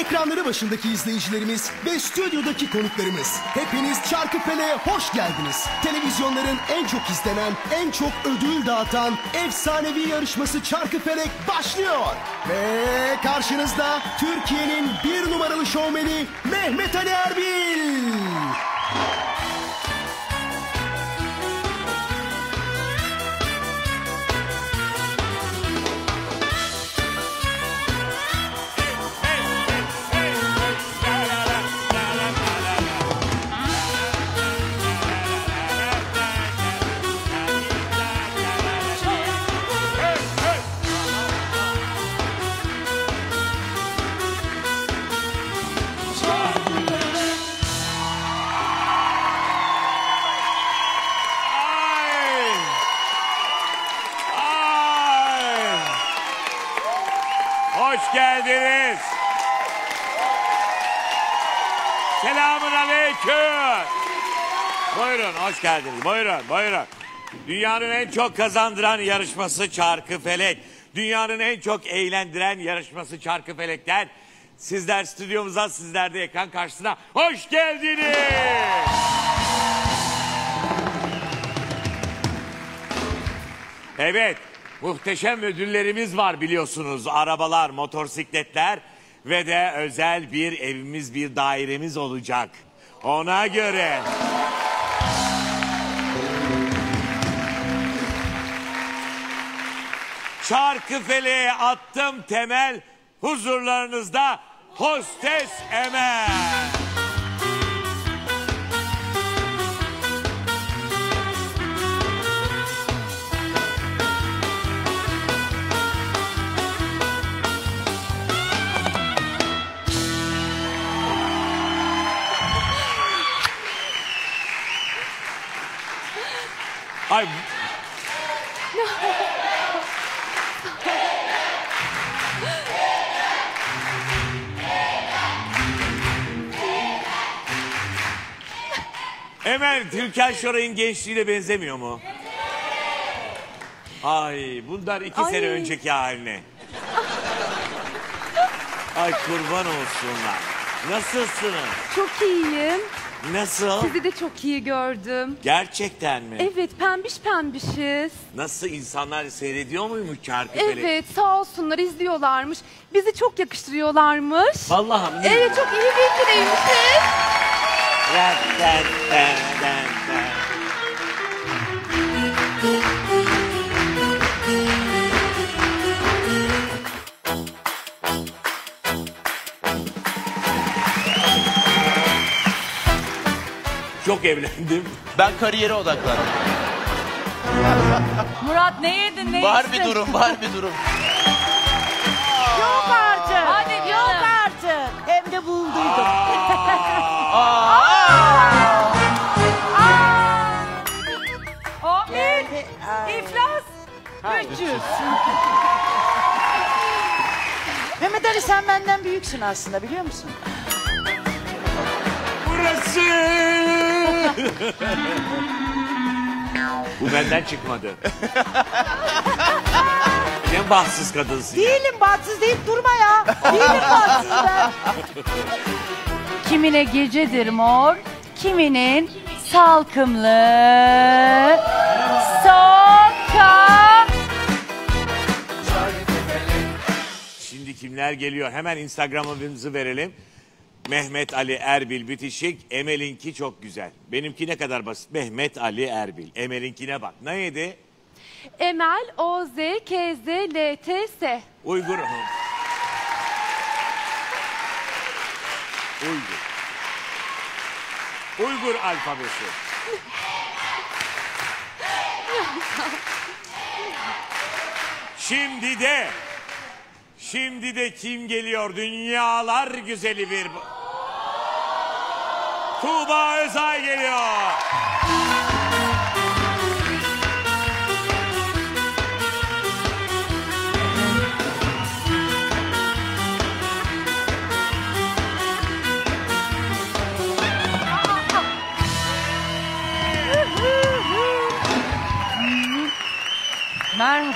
ekranları başındaki izleyicilerimiz ve stüdyodaki konuklarımız. Hepiniz Çarkıfele'ye hoş geldiniz. Televizyonların en çok izlenen, en çok ödül dağıtan efsanevi yarışması Çarkıfelek başlıyor. Ve karşınızda Türkiye'nin 1 numaralı şovmeni Mehmet Ali Erbil. Hoş geldiniz. Selamun aleyküm. Buyurun, hoş geldiniz. Buyurun, buyurun. Dünyanın en çok kazandıran yarışması Çarkıfelek. Dünyanın en çok eğlendiren yarışması Çarkıfelek'ten sizler stüdyomuza, sizler de ekran karşısına hoş geldiniz. Evet. Muhteşem ödüllerimiz var biliyorsunuz. Arabalar, motosikletler ve de özel bir evimiz, bir dairemiz olacak. Ona göre. Çarkıfele'ye attım temel, huzurlarınızda Hostes Emel. Ay. Emel, Türkan Şoray'ın gençliğine benzemiyor mu? Ay, bunlar 2 sene önceki haline. Ay kurban olsunlar. Nasılsınız? Çok iyiyim. Nasıl? Sizi de çok iyi gördüm. Gerçekten mi? Evet, pembiş pembişiz. Nasıl, insanlar seyrediyor muymuş Çarkıfelek? Evet, sağ olsunlar, izliyorlarmış. Bizi çok yakıştırıyorlarmış. Vallahi mi? Evet, çok iyi bir ikiliymişiz. Çok evlendim. Ben kariyere odaklandım. Murat ne yedin ne Var içtin? bir durum, var bir durum. Yok artık. Hadi Yok artık. Hem de bulduydum. Amin. İflas. 300. Mehmet Ali, sen benden büyüksün aslında, biliyor musun? Burası. Bu benden çıkmadı. Ne bahtsız kadınsın ya. Değilim, bahtsız deyip durma ya. Değilim bahtsız ben. Kimine gecedir mor, kiminin salkımlı sokak. Şimdi kimler geliyor? Hemen Instagram'ımızı verelim. Mehmet Ali Erbil bitişik. Emel'inki çok güzel. Benimki ne kadar basit. Mehmet Ali Erbil. Emel'inkine bak. Neydi? Emel, O-Z-K-Z-L-T-S. Uygur. Uygur. Uygur alfabesi. Şimdi de kim geliyor? Dünyalar güzeli bir... Tuğba Özay geliyor.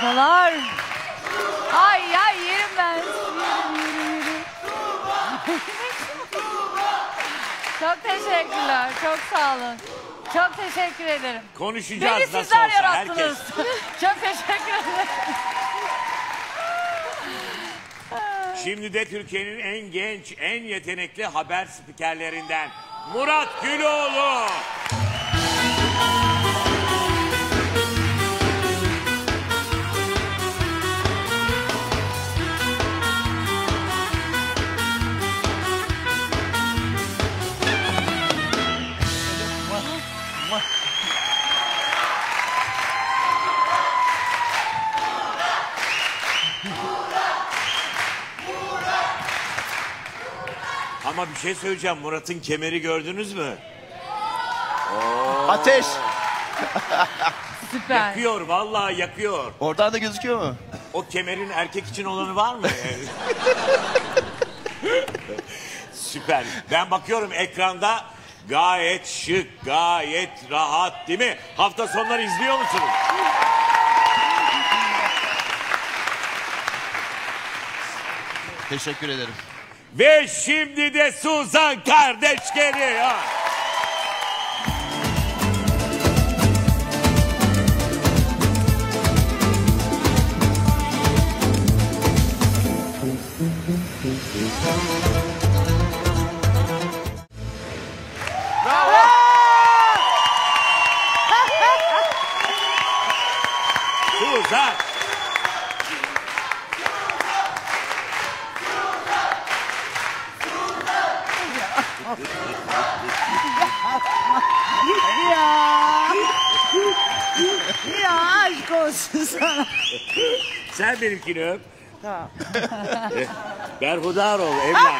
Merhabalar. Ay ay yerim ben. Yürü. teşekkürler. Çok sağ olun. Çok teşekkür ederim. Konuşacağız Beni nasıl sizler olsa herkes. yarattınız. Çok teşekkür ederim. Şimdi de Türkiye'nin en genç, en yetenekli haber spikerlerinden Murat Güloğlu. Ama bir şey söyleyeceğim. Murat'ın kemeri gördünüz mü? Ateş. Süper. Yakıyor, vallahi yakıyor. Oradan da gözüküyor mu? O kemerin erkek için olanı var mı? Süper. Ben bakıyorum ekranda gayet şık, gayet rahat değil mi? Hafta sonları izliyor musunuz? Teşekkür ederim. Ve şimdi de Suzan kardeş geliyor. Suzan. Ya aşk olsun sana. Sen benimkini öp. Tamam. Berhudar ol evladım.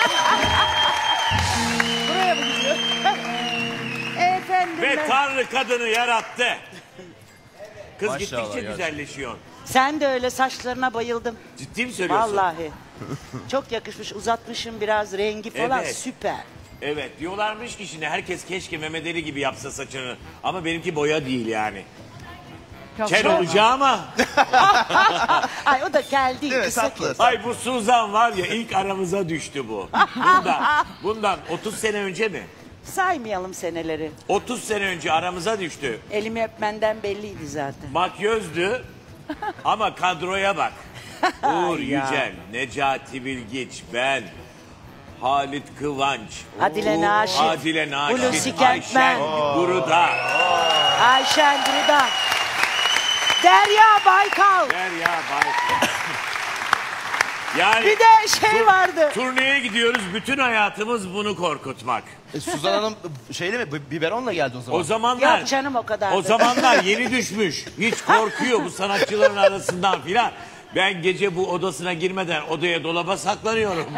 Buraya mı gidiyor? Efendim Ve ben- Tanrı kadını yarattı. Kız Maşallah gittikçe gerçekten. güzelleşiyor. Sen de öyle, saçlarına bayıldım. Ciddi mi söylüyorsun? Vallahi. Çok yakışmış, uzatmışım biraz, rengi falan Evet. süper. Evet diyorlarmış ki şimdi herkes keşke Mehmet Ali gibi yapsa saçını. Ama benimki boya değil yani. Çok Kel sağ olun. olacağım ama. Ay o da kel değil, Evet, kısa tatlı. kes. Ay bu Suzan var ya ilk aramıza düştü bu. Bundan 30 sene önce mi? Saymayalım seneleri. 30 sene önce aramıza düştü. Elimi öpmenden belliydi zaten. Makyözdü ama kadroya bak. Uğur Ya. Yücel, Necati Bilgiç, ben, Halit Kıvanç, Adile Naşit, Adile Naşit, Hulusi Ayşen Kentmen, Guruda, Ayşen Gruda, Derya Baykal. Derya Baykal. Yani Bir de şey vardı. turneye gidiyoruz, bütün hayatımız bunu korkutmak. Suzan Hanım şeyle mi? Biberonla geldi o zaman. O zamanlar, Yok canım, o kadar o da. zamanlar yeni düşmüş. Hiç korkuyor bu sanatçıların arasından filan. Ben gece bu odasına girmeden odaya dolaba saklanıyorum.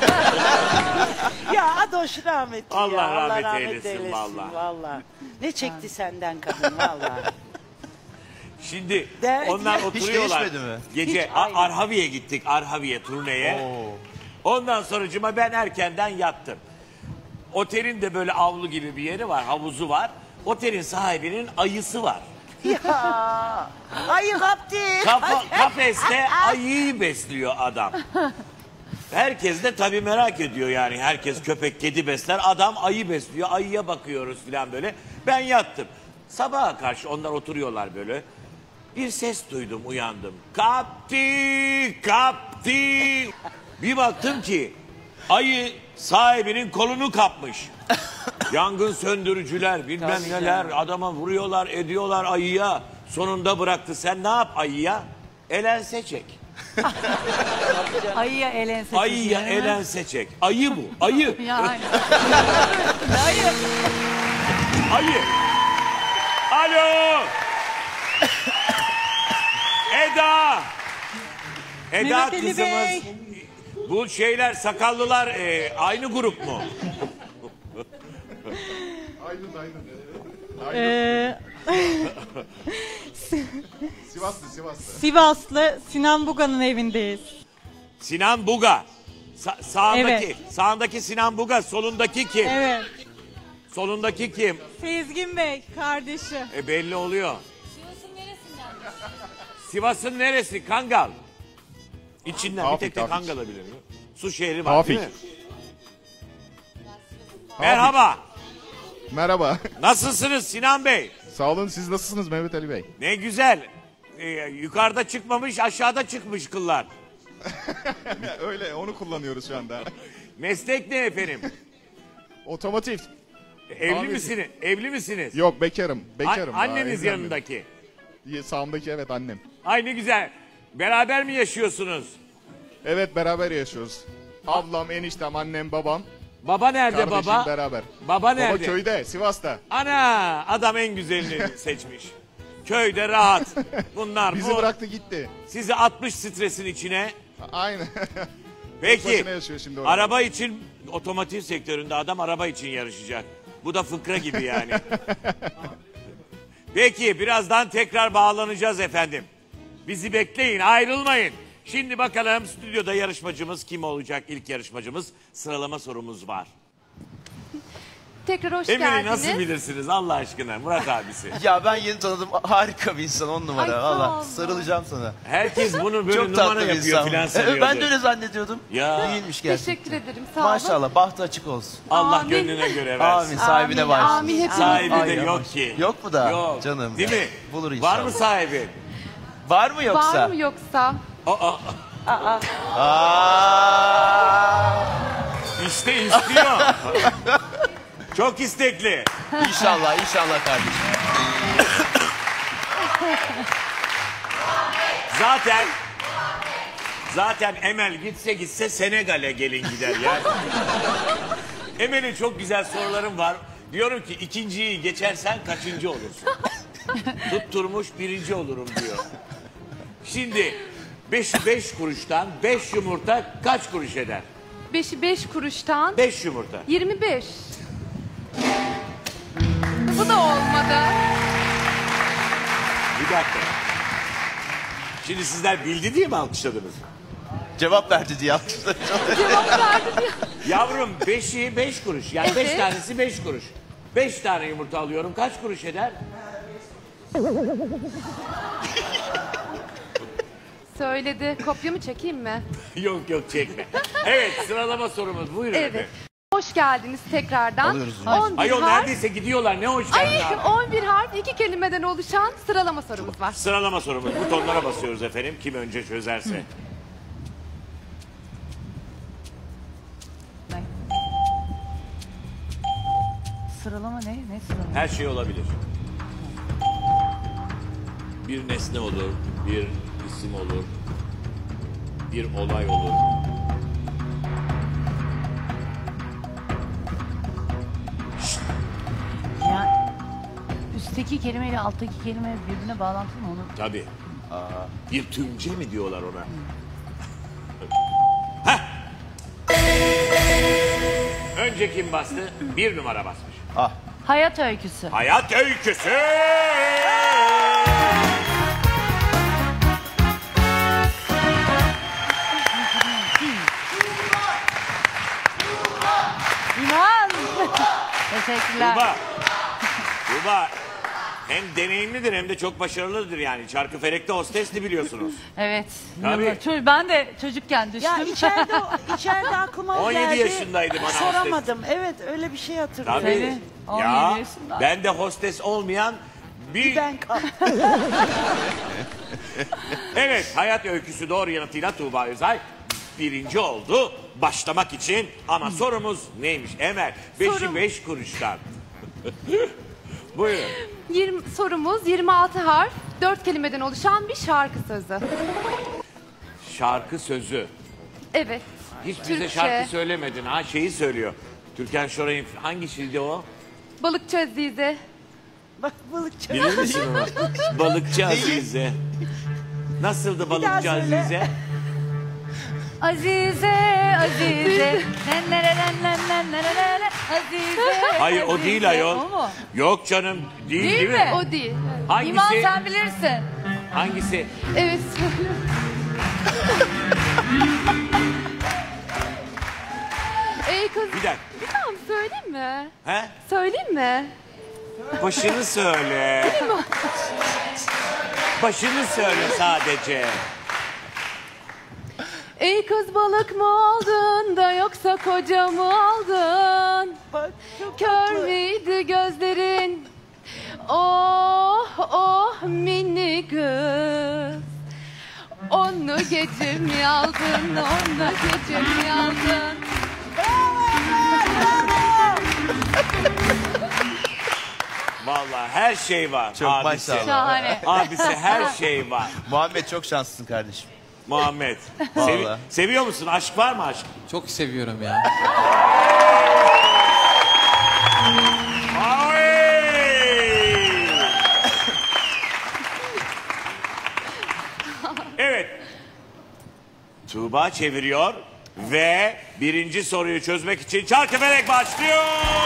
Ya Adoş rahmetli Allah ya. rahmet eylesin vallahi. Vallahi. Ne çekti senden kadın vallahi. Şimdi De- onlar Hiç oturuyorlar. değişmedi mi? Gece Hiç, aynı. Arhavi'ye gittik. Arhavi'ye turneye. Ondan sonracıma ben erkenden yattım. Otelin de böyle avlu gibi bir yeri var. Havuzu var. Otelin sahibinin ayısı var. Ya. Ayı kaptı. Kafeste ayıyı besliyor adam. Herkes de tabii merak ediyor yani. Herkes köpek, kedi besler. Adam ayı besliyor. Ayıya bakıyoruz falan böyle. Ben yattım. Sabaha karşı onlar oturuyorlar böyle. Bir ses duydum, uyandım. Kaptı, kaptı. Bir baktım ki ayı sahibinin kolunu kapmış. Yangın söndürücüler, bilmem Tabii neler. Adama vuruyorlar, ediyorlar ayıya. Sonunda bıraktı. Sen ne yap ayıya? Elense çek. Ayıya elense. Ayıya elense çek. Ayı bu, ayı. Yani. Ayı. Ayı. Alo. Eda. Eda Mehmet Ali kızımız. Bey. Bu şeyler sakallılar aynı grup mu? Sivaslı Sinan Buga'nın evindeyiz. Sinan Buga. Sağındaki, Evet. sağındaki Sinan Buga, solundaki kim? Evet. Solundaki kim? Sezgin Bey kardeşi. Belli oluyor. Sivas'ın neresi? Kangal. İçinden bir tek de Kangal'ı bilirim. Su şehri var değil mi? Merhaba. Merhaba. Nasılsınız Sinan Bey? Sağ olun, siz nasılsınız Mehmet Ali Bey? Ne güzel. Yukarıda çıkmamış, aşağıda çıkmış kıllar. Öyle, onu kullanıyoruz şu anda. Meslek ne efendim? Otomotiv. Evli Abi- misiniz? Evli misiniz? Yok, bekarım. Bekarım. daha Anneniz evlenmedim. yanındaki. Sağımdaki evet annem. Ay ne güzel. Beraber mi yaşıyorsunuz? Evet, beraber yaşıyoruz. Ablam, eniştem, annem, babam. Baba nerede Kardeşim baba? beraber. Baba nerede? Baba köyde, Sivas'ta. Ana adam en güzelini seçmiş. Köyde rahat. Bunlar Bizi bu. bıraktı gitti. Sizi atmış stresin içine. Aynen. Peki. başına yaşıyor şimdi orada. Araba için otomotiv sektöründe adam araba için yarışacak. Bu da fıkra gibi yani. Peki birazdan tekrar bağlanacağız efendim. Bizi bekleyin, ayrılmayın. Şimdi bakalım stüdyoda yarışmacımız kim olacak? İlk yarışmacımız, sıralama sorumuz var. Tekrar hoş Emel'i geldiniz. nasıl bilirsiniz Allah aşkına Murat abisi? Ya ben yeni tanıdım. Harika bir insan, 10 numara. Ay, sağ Valla ol. sarılacağım sana. Herkes bunu böyle Çok numara tatlı bir yapıyor insan. filan sanıyordu. Ben de öyle zannediyordum. Ya. Değilmiş gerçekten. Teşekkür ederim. Sağ olun. Maşallah, bahtı açık olsun. Allah Amin. gönlüne göre versin. Amin, sahibine Amin, başlasın. amin, hepimiz. Sahibi Ay, de ya. yok ki. Yok mu da? Yok. Canım. Değil mi? Bulur inşallah. Var mı sahibi? Var mı yoksa? Var mı yoksa? Aa. İşte istiyor. Çok istekli. İnşallah, inşallah kardeşim. Zaten Emel gitse Senegal'e gelin gider ya. Emel'in çok güzel sorularım var. Diyorum ki ikinciyi geçersen kaçıncı olursun? Tutturmuş birinci olurum diyor. Şimdi 5 kuruştan 5 yumurta kaç kuruş eder? 5'i 5 kuruştan 5 yumurta. 25. Bu da olmadı. Bir dakika. Şimdi sizler bildi diye mi alkışladınız? Cevap verdi diye alkışladım. Cevap verdi diye. Yavrum 5'i 5 kuruş. Yani 5 Evet. tanesi 5 kuruş. 5 tane yumurta alıyorum. Kaç kuruş eder? Söyledi. Kopya mı çekeyim mi? Yok çekme. Evet sıralama sorumuz. Buyurun Evet. efendim. Hoş geldiniz tekrardan. Alıyoruz bunu. 11 Ayol harf. neredeyse gidiyorlar. Ne hoş Ay, geldin abi. 11 harf 2 kelimeden oluşan sıralama sorumuz var. Sıralama sorumuz. Butonlara basıyoruz efendim. Kim önce çözerse. Sıralama ne? Ne sıralama? Her şey olabilir. Bir nesne olur, bir isim olur, bir olay olur. Ya üstteki kelime ile alttaki kelime birbirine bağlantılı mı onu? Tabii. Bir tümce mi diyorlar ona? Heh. Önce kim bastı? 1 numara basmış. Hayat öyküsü. Hayat öyküsü. İman. Teşekkürler. Tuğba hem deneyimlidir hem de çok başarılıdır yani. Çarkıfelek'te hostesti biliyorsunuz. Evet. Tabii. Ben de çocukken düştüm. Ya içeride aklıma o 17 geldi. yaşındaydı bana Soramadım. Evet, öyle bir şey hatırlıyorum. Tabii. Seni 17 Ya yaşında. ben de hostes olmayan bir... Ben kaldım. Evet hayat öyküsü doğru yanıtıyla Tuğba Özay birinci oldu başlamak için. Ama sorumuz neymiş Emel? 5'i Sorum- 5 kuruştan. Buyurun. Sorumuz 26 harf 4 kelimeden oluşan bir şarkı sözü. Şarkı sözü. Evet. Hiç bize Türkçe. şarkı söylemedin ha şeyi söylüyor. Türkan Şoray'ın hangi şiirdi o? Balıkçı Azize. Bak balıkçı. Bilir misin onu? Balıkçı Azize. Nasıldı daha Balıkçı söyle. Azize? Azize, Azize. Azize. Hayır o Azize. değil ayol. O mu? Yok canım değil, Değil değil mi? mi? O değil. Hangisi? İman sen bilirsin. Hangisi? Evet söylüyorum. Ey kız. Bir dakika. Bir tamam söyleyeyim mi? He? Söyleyeyim mi? Başını söyle. Başını söyle sadece. Ey kız balık mı oldun da yoksa koca mı aldın? Bak çok Kör tatlı. müydü gözlerin? Oh oh mini kız. Onu gece mi aldın? Onu gece mi aldın? Vallahi her şey var. Çok abisi. maşallah. Şahane. Abisi her şey var. Muhammed çok şanslısın kardeşim. Muhammed. Vallahi. Seviyor musun? Aşk var mı aşk? Çok seviyorum ya. Ay! Evet. Tuğba çeviriyor ve birinci soruyu çözmek için Çarkıfelek başlıyor.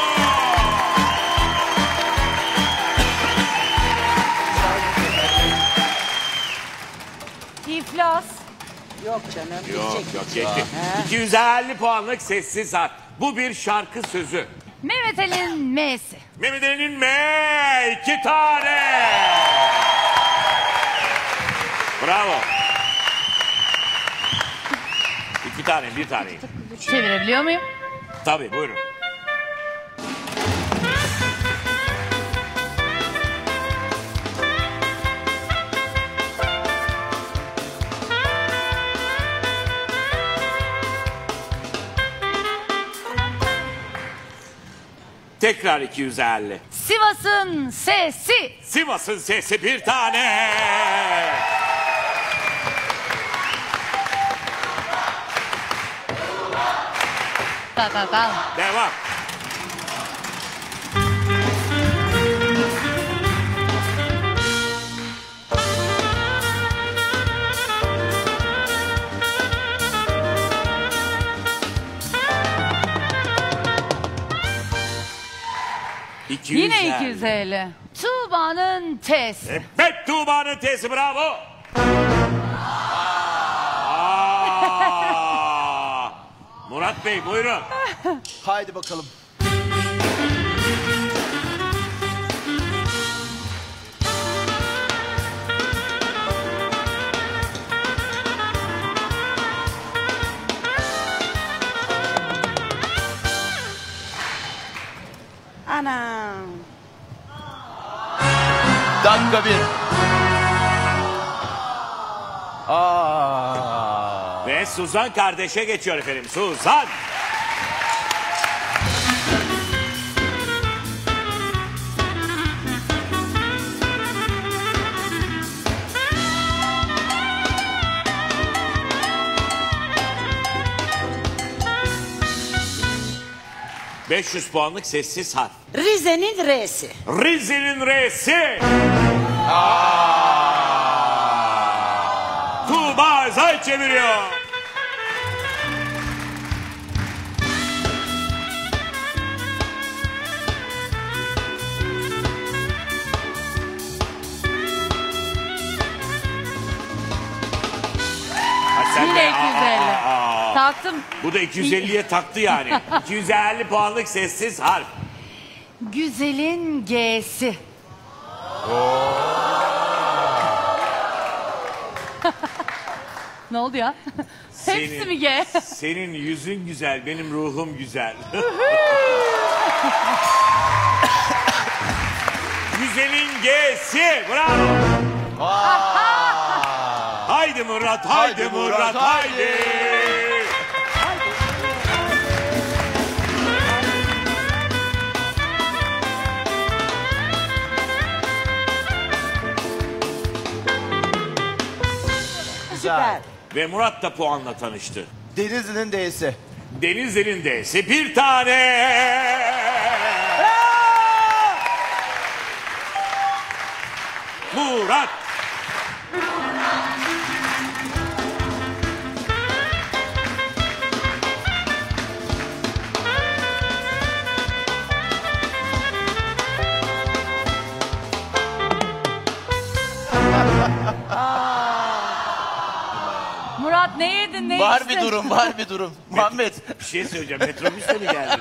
İflas. Yok canım. Yok diyecek yok hiç. geçti. 250 puanlık sessiz harf. Bu bir şarkı sözü. Mehmet Ali'nin M'si. Mehmet Ali'nin M 2 tane. Bravo. 2 tane, bir tane. Çevirebiliyor muyum? Tabii buyurun. Tekrar 250. Sivas'ın sesi. Sivas'ın sesi bir tane. Kal kal kal. Devam. Yine 250. Tuğba'nın T'si. Evet Tuğba'nın T'si bravo. Murat Bey buyurun. Haydi bakalım. Anam. Dakika bir. Aa. Ve Suzan kardeşe geçiyor efendim. Suzan. ...500 puanlık sessiz harf. Rize'nin R'si. Rize'nin R'si. Tuğba Özay çeviriyor. Yine 250. Taktım. Bu da 250'ye taktı yani. 250 puanlık sessiz harf. Güzelin G'si. Ne oldu ya? Hepsi mi G? Senin yüzün güzel, benim ruhum güzel. Güzelin G'si. Bravo. Haydi Murat, haydi Murat, haydi. Süper. Ve Murat da puanla tanıştı. Denizli'nin D'si. Denizli'nin D'si bir tane. Murat. Murat ne yedin ne Var içtin? bir durum, var bir durum. Muhammed. Bir şey söyleyeceğim. Metrobüsle mi geldin?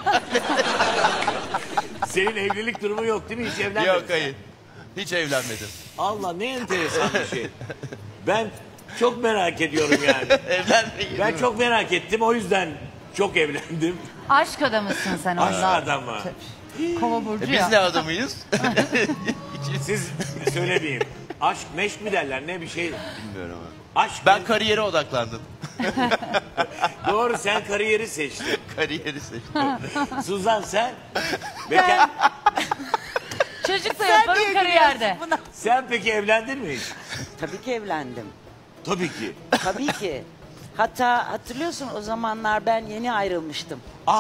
Senin evlilik durumu yok değil mi? Hiç evlenmedin. Yok hayır. Hiç evlenmedim. Allah ne enteresan bir şey. Ben Çok merak ediyorum yani. Evlenmeyi. Ben çok merak ettim, o yüzden çok evlendim. Aşk adamısın sen Aşk ondan. adamı. Kova burcu Biz ya. ne adamıyız? Siz söylemeyeyim. Aşk meşk mi derler, ne bir şey. Bilmiyorum ama. Aşk Ben kariyere odaklandım. Doğru, sen kariyeri seçtin. Kariyeri seçtim. Suzan sen? Bekar. Çocuk da yaparım kariyerde. Sen peki evlendin mi hiç? Tabii ki evlendim. Tabii ki. Tabii ki. Hatta hatırlıyorsun o zamanlar ben yeni ayrılmıştım.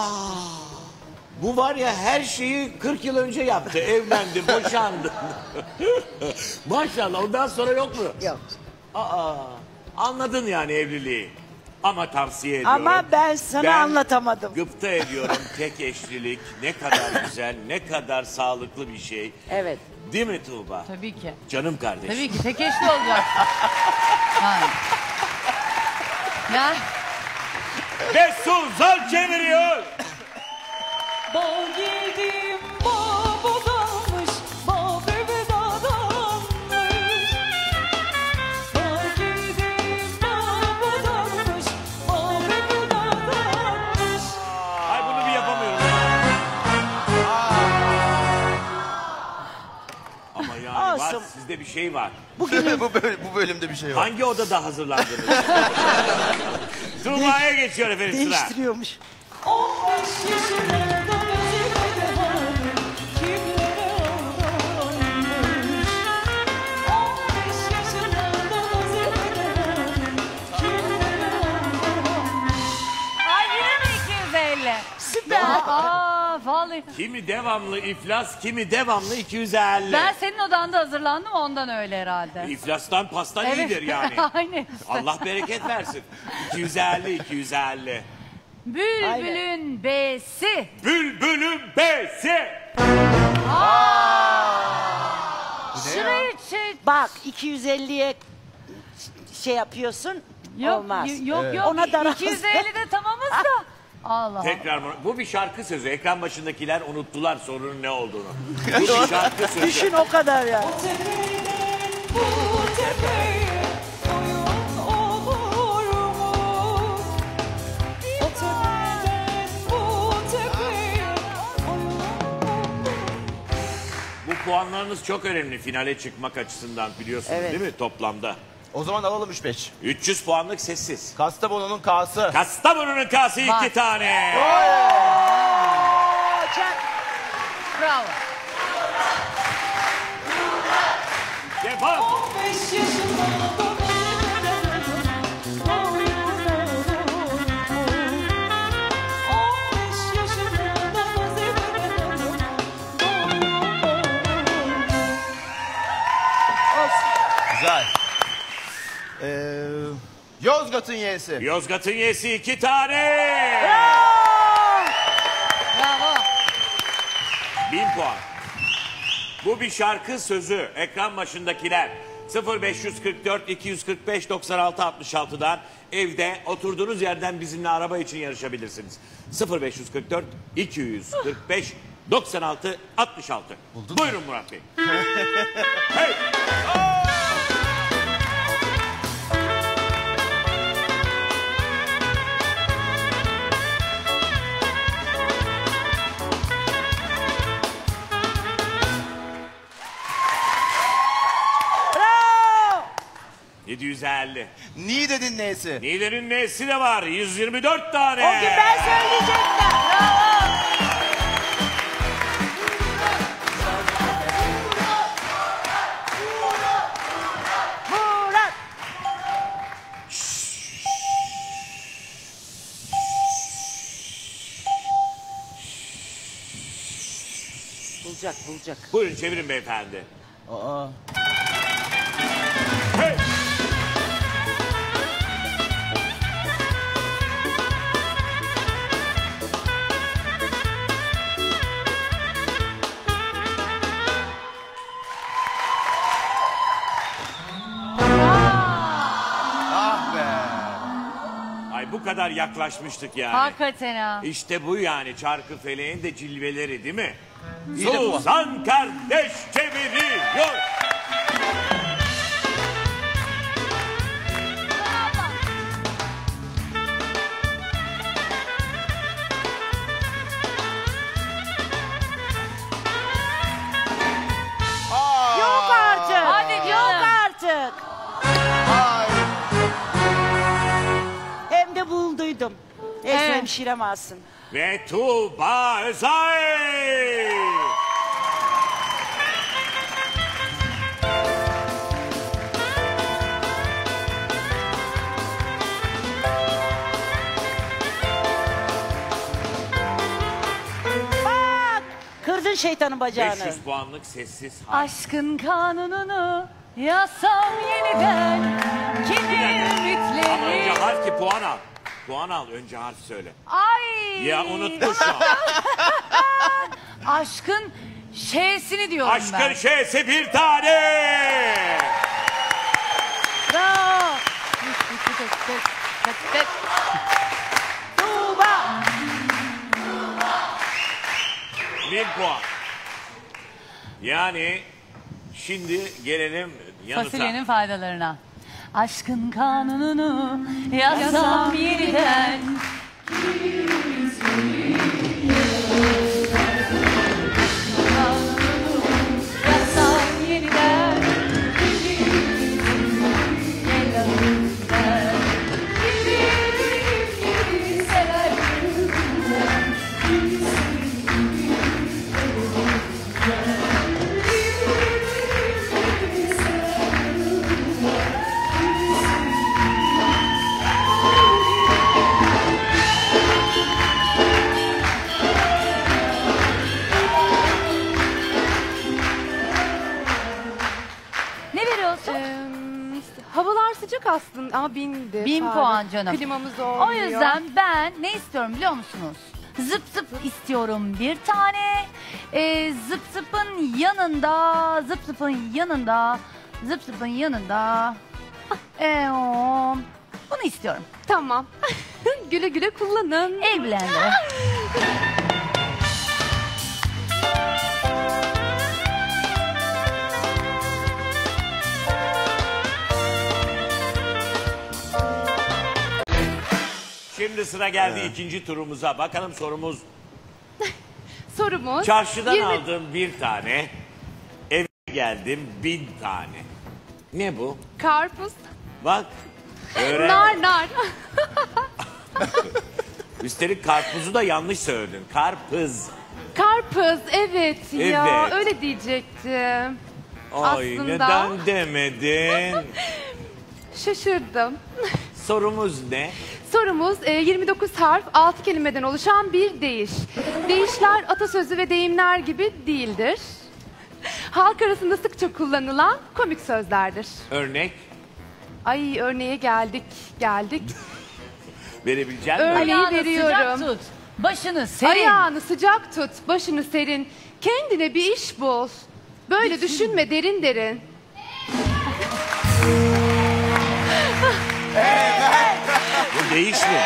Bu var ya, her şeyi 40 yıl önce yaptı. Evlendi, boşandı. Maşallah, ondan sonra yok mu? Yok. Anladın yani evliliği. Ama tavsiye ediyorum. Ama ben sana anlatamadım. Gıpta ediyorum, tek eşlilik ne kadar güzel, ne kadar sağlıklı bir şey. Evet. Değil mi Tuğba? Tabii ki. Canım kardeşim. Tabii ki tek eşli olacak. Yani. Ya Ve Suzan çeviriyor. Bal girdim bağ budanmış, bal bebe dadanmış. Bal girdim bağ budanmış, bal bebe dadanmış. Ay, bunu bir yapamıyorum. Ama yani var, Olsun. sizde bir şey var. bu bölümde bir şey var. Hangi odada hazırlandınız? Tuğba'ya geçiyor efendim sıra. Değiştiriyormuş. 15 yaşında gözüme halim, kimlere aldanmış. 15 yaşında gözüme halim, kimlere aldanmış. ay yine mi 250? Süper. Vallahi. Kimi devamlı iflas, kimi devamlı 250. Ben senin odanda hazırlandım ondan öyle herhalde. İflastan pastan iyidir yani. Aynen. Allah bereket versin. 250, 250. Bülbülün besi. Bülbülün besi. Şurayı çek. Bak 250'ye şey yapıyorsun. Yok, olmaz. yok. Ona da 250'de tamamız da. Allah. Tekrar bu bir şarkı sözü. Ekran başındakiler unuttular sorunun ne olduğunu. Bu bir şarkı sözü. Düşün o kadar ya. Tepeden bu tepeye oyun olur mu? O tepeden bu tepeye oyun olur mu? Bu puanlarınız çok önemli finale çıkmak açısından, biliyorsunuz Evet. değil mi toplamda? O zaman alalım 3-5. 300 puanlık sessiz. Kastamonu'nun K'sı. Kastamonu'nun K'sı 2 tane. Bravo. Devam. 15 yaşında oyun olur mu? 15 yaşında Güzel. Yozgat'ın Y'si. Yozgat'ın Y'si 2 tane. Bravo. 1000 puan. Bu bir şarkı sözü. Ekran başındakiler 0544 245 96 66'dan evde oturduğunuz yerden bizimle araba için yarışabilirsiniz. 0544 245 96 66. Buyurun Murat Bey. Hey. Bravo. 750. Niğde'nin N'si. Niğde'nin N'si de var. 124 tane. O gün ben söyleyecektim. Bravo. Murat. Bulacak. Buyurun çevirin beyefendi. Aa. Hey. Ah be. Ay, bu kadar yaklaşmıştık yani. Hakikaten ha. İşte bu yani Çarkıfeleğin de cilveleri değil mi? İyi de bu- Suzan kardeş çeviriyor. Anda bulduydum. Neyse Evet. hemşirem alsın. Ve Tuğba Özay. Bak! Kırdın şeytanın bacağını. 500 puanlık sessiz harf. Aşkın kanununu yazsam yeniden. Kimi Ama önce ümitleri. harf ki puan al. Puan al, önce harf söyle. Ay. Ya unuttu şu an. Aşkın şeysini diyorum ben. Aşkın şeysi bir tane. Bravo. Tuğba. 1 puan. Yani şimdi gelelim yanıta. Fasulyenin faydalarına. Aşkın kanununu yazsam yeniden. Yazsam yeniden. Ne veriyorsun? Havalar sıcak aslında ama bindi. 1000 puan canım. Klimamız olmuyor. O yüzden ben ne istiyorum biliyor musunuz? Zıp zıp istiyorum bir tane. Zıp zıpın yanında, zıp zıpın yanında, zıp zıpın yanında. Bunu istiyorum. Tamam. Güle güle kullanın. Evlendi. Şimdi sıra geldi ikinci turumuza. Bakalım sorumuz. Sorumuz. Çarşıdan 20 aldım bir tane. Eve geldim 1000 tane. Ne bu? Karpuz. Bak. Öğren. Nar. Üstelik karpuzu da yanlış söyledin. Karpız. Karpuz evet ya Evet. öyle diyecektim. Ay Aslında- neden demedin? Şaşırdım. Sorumuz ne? Sorumuz 29 harf 6 kelimeden oluşan bir deyiş. Deyişler atasözü ve deyimler gibi değildir. Halk arasında sıkça kullanılan komik sözlerdir. Örnek Ay örneğe geldik. verebilecek misin? Örneği Ayağını veriyorum. sıcak tut. Başını serin. Ayağını sıcak tut, başını serin. Kendine bir iş bul. Böyle düşünme derin derin. Bu değiş mi?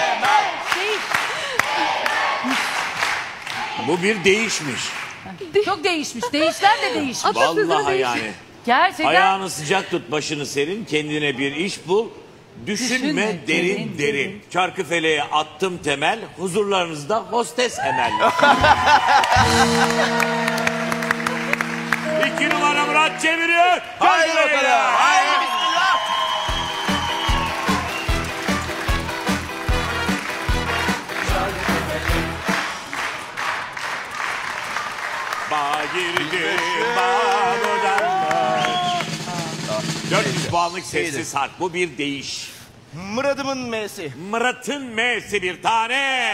Bu bir değişmiş. Çok değişmiş. Değişler de değişmiş. Atasözü Vallahi değiş- yani. Gerçekten. Ayağını sıcak tut, başını serin, kendine bir iş bul. Düşünme, Düşünme, derin derin, derin. Çarkıfele'ye attım temel, huzurlarınızda hostes emel. 2 numara Murat çeviriyor. Haydi Çarkıfele'ye. bakalım. Haydi bismillah. Bağ girdi, bağ odanlar. 400 puanlık sessiz harf. Bu bir değiş. Muradımın M'si. Murat'ın M'si bir tane.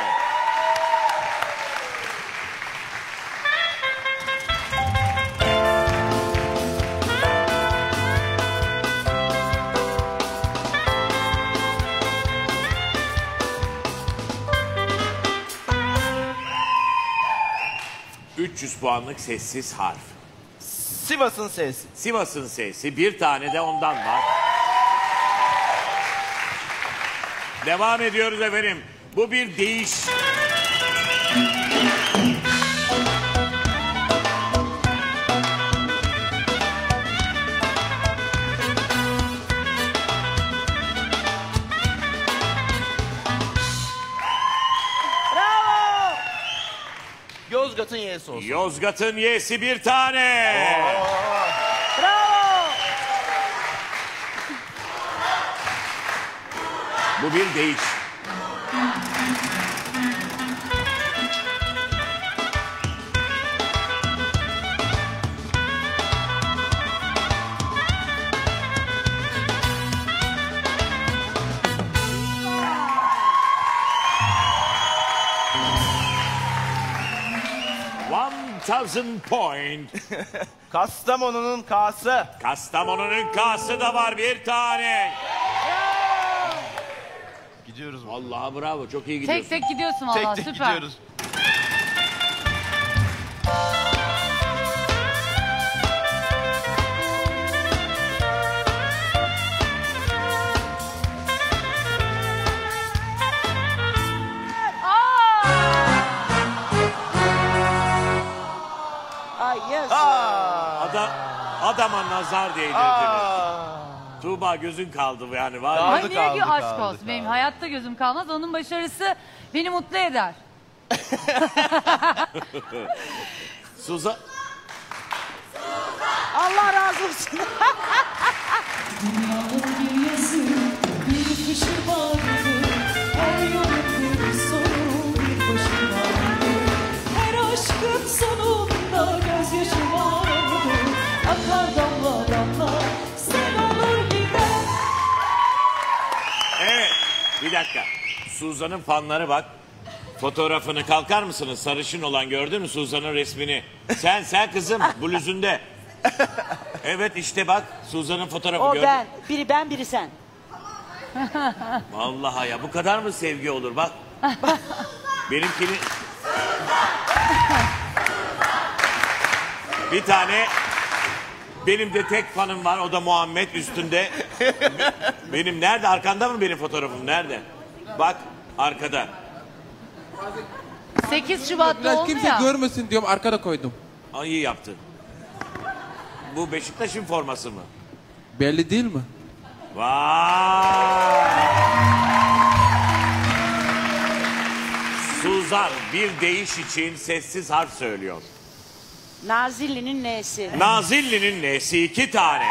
...300 puanlık sessiz harf. Sivas'ın sesi. Sivas'ın sesi, bir tane de ondan var. Devam ediyoruz efendim. Bu bir değiş. Bravo. Yozgat'ın Y'si olsun. Yozgat'ın Y'si bir tane. Bravo. Bu bir değiş. $1000 point. Kastamonu'nun K'sı. Kastamonu'nun K'sı da var bir tane. Gidiyoruz. Vallahi bravo, çok iyi gidiyorsun. Tek tek gidiyorsun valla, Tek tek süper. gidiyoruz. Ay yazık. Adama nazar değdirdiniz. Tuğba gözün kaldı yani var ya. Kaldı, Ay niye ki kaldı, aşk kaldı, olsun. kaldı. Benim hayatta gözüm kalmaz. Onun başarısı beni mutlu eder. Suzan. Allah razı olsun. Dünyanın bir yazı, bir kışı vardı. Her yolun bir sonu, bir başı vardı. Her aşkın sonunda gözyaşı vardı. Akar damla damla, sel olur gider. Evet, bir dakika. Suzan'ın fanları bak. Fotoğrafını kalkar mısınız? Sarışın olan gördün mü Suzan'ın resmini? Sen kızım bluzunda. Evet işte bak Suzan'ın fotoğrafı O gördün. ben. Biri ben, biri sen. Vallahi ya bu kadar mı sevgi olur bak. Benimkini... Bir tane... Benim de tek fanım var, o da Muhammed üstünde. Benim nerede? Arkanda mı benim fotoğrafım? Nerede? Bak arkada. 8 Şubat'ta Biraz oldu kimse ya. görmesin diyorum, arkada koydum. Ay iyi yaptın. Bu Beşiktaş'ın forması mı? Belli değil mi? Vay! Suzan bir deyiş için sessiz harf söylüyor. Nazilli'nin nesi? Nazilli'nin nesi 2 tane.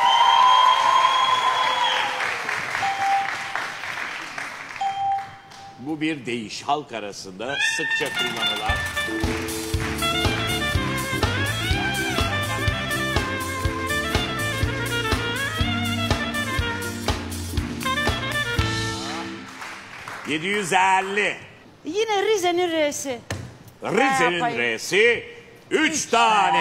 Bu bir deyiş halk arasında sıkça kullanılan. ...750. Yine Rize'nin R'si. Rize'nin yapayım? R'si 3 tane.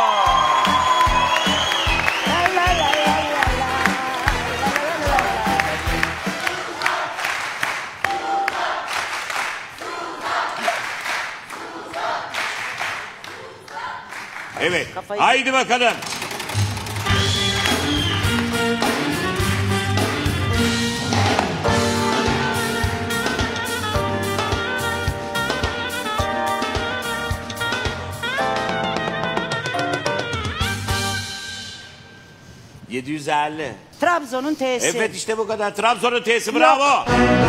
Evet. Kafayı- Haydi bakalım. ...750. Trabzon'un T'si. Evet işte bu kadar. Trabzon'un T'si bravo.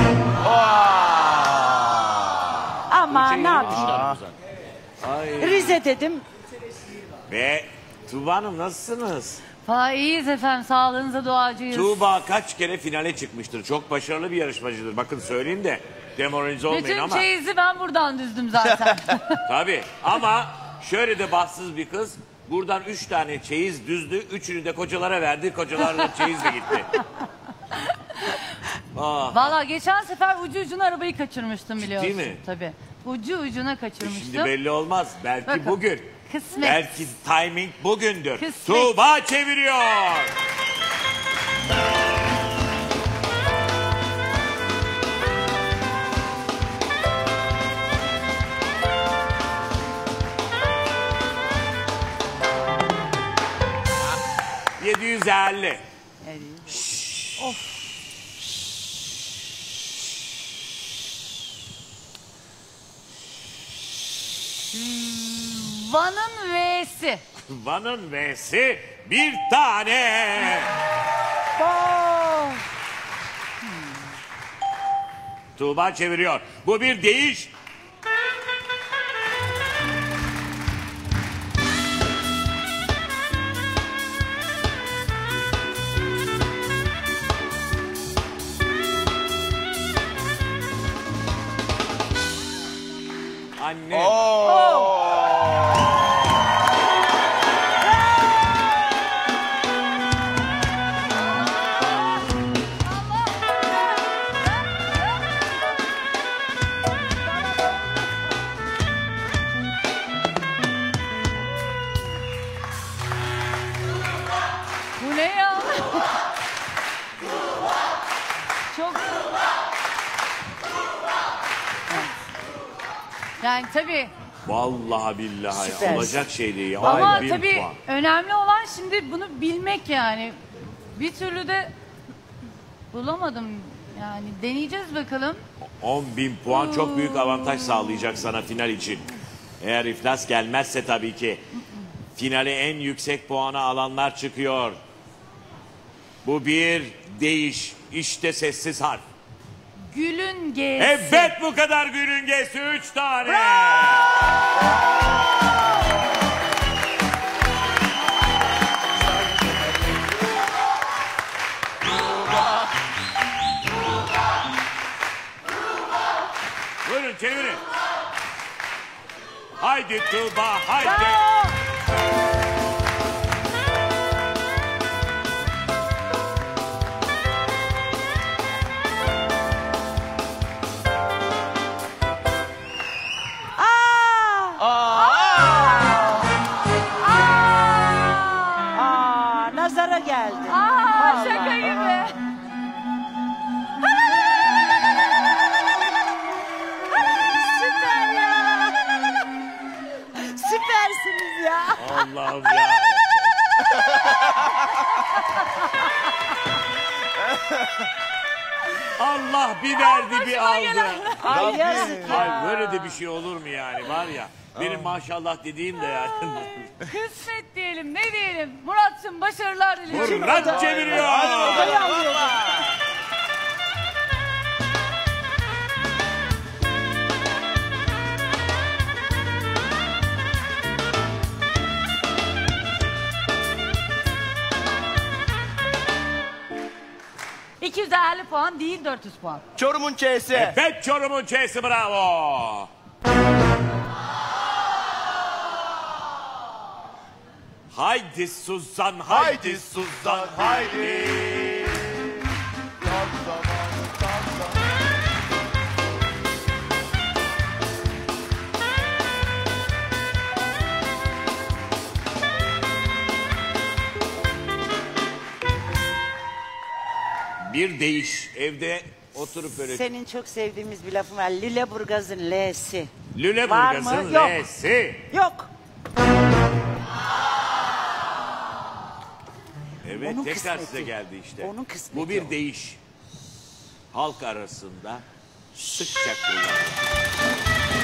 Ama Şey, ne yapayım? Ay. Rize dedim. Ve Tuğba Hanım nasılsınız? Valla iyiyiz efendim, sağlığınıza duacıyız. Tuğba kaç kere finale çıkmıştır. Çok başarılı bir yarışmacıdır. Bakın söyleyeyim de demoralize olmayın Bütün ama. çeyizi ben buradan düzdüm zaten. Tabii ama şöyle de bahtsız bir kız. Buradan 3 tane çeyiz düzdü. 3'ünü de kocalara verdi. Kocalarla çeyiz de gitti. Valla geçen sefer ucu ucuna arabayı kaçırmıştım biliyorsun. mi? Tabii. Ucu ucuna kaçırmıştım. Şimdi belli olmaz. Belki Bakın. bugün. Kısmet. Belki timing bugündür. Kısmet. Tuğba çeviriyor. ...750. Van'ın V'si. Van'ın V'si 1 tane. Tuğba çeviriyor. Bu bir deyiş. annem. Bu ne ya? Çok... Yani tabii. Vallahi billahi Süpersin. olacak şey değil. Ama Ay, 1000 tabii puan. önemli olan şimdi bunu bilmek yani. Bir türlü de bulamadım yani. Deneyeceğiz bakalım. 10.000 puan çok büyük avantaj sağlayacak sana final için. Eğer iflas gelmezse tabii ki. Finale en yüksek puanı alanlar çıkıyor. Bu bir değiş. İşte sessiz harf. Gülün G'si. Evet bu kadar Gül'ün G'si 3 tane. Buyurun çevirin. Haydi Tuğba haydi. Nazara geldi. Şaka gibi. Süper ya. Süpersiniz ya. Allah'ım ya. Allah bir verdi bir aldı. Ay yazık Ay ya. böyle de bir şey olur mu yani var ya. Benim maşallah dediğim de yani. Kısmet diyelim ne diyelim. Murat'cığım başarılar diliyorum. Murat çeviriyor. Odayı alıyor. ...250 puan değil 400 puan. Çorum'un Ç'si. Evet Çorum'un Ç'si bravo. Haydi Suzan haydi Suzan haydi. Tam zamanı tam zamanı. Bir değiş evde oturup böyle. Senin çok sevdiğimiz bir lafın var. Lüleburgaz'ın L'si. Lüleburgaz'ın Var mı? Yok. L'si. Yok. Evet Onun tekrar kısmeti. size geldi işte. Onun kısmeti Bu bir o. değiş. Halk arasında sıkça kullanılır.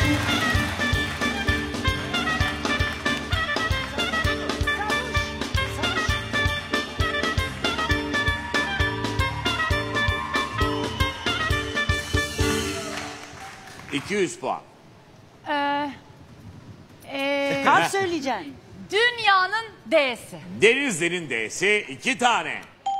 ...200 puan. Kaç söyleyeceksin? Dünyanın D'si. Denizli'nin D'si 2 tane.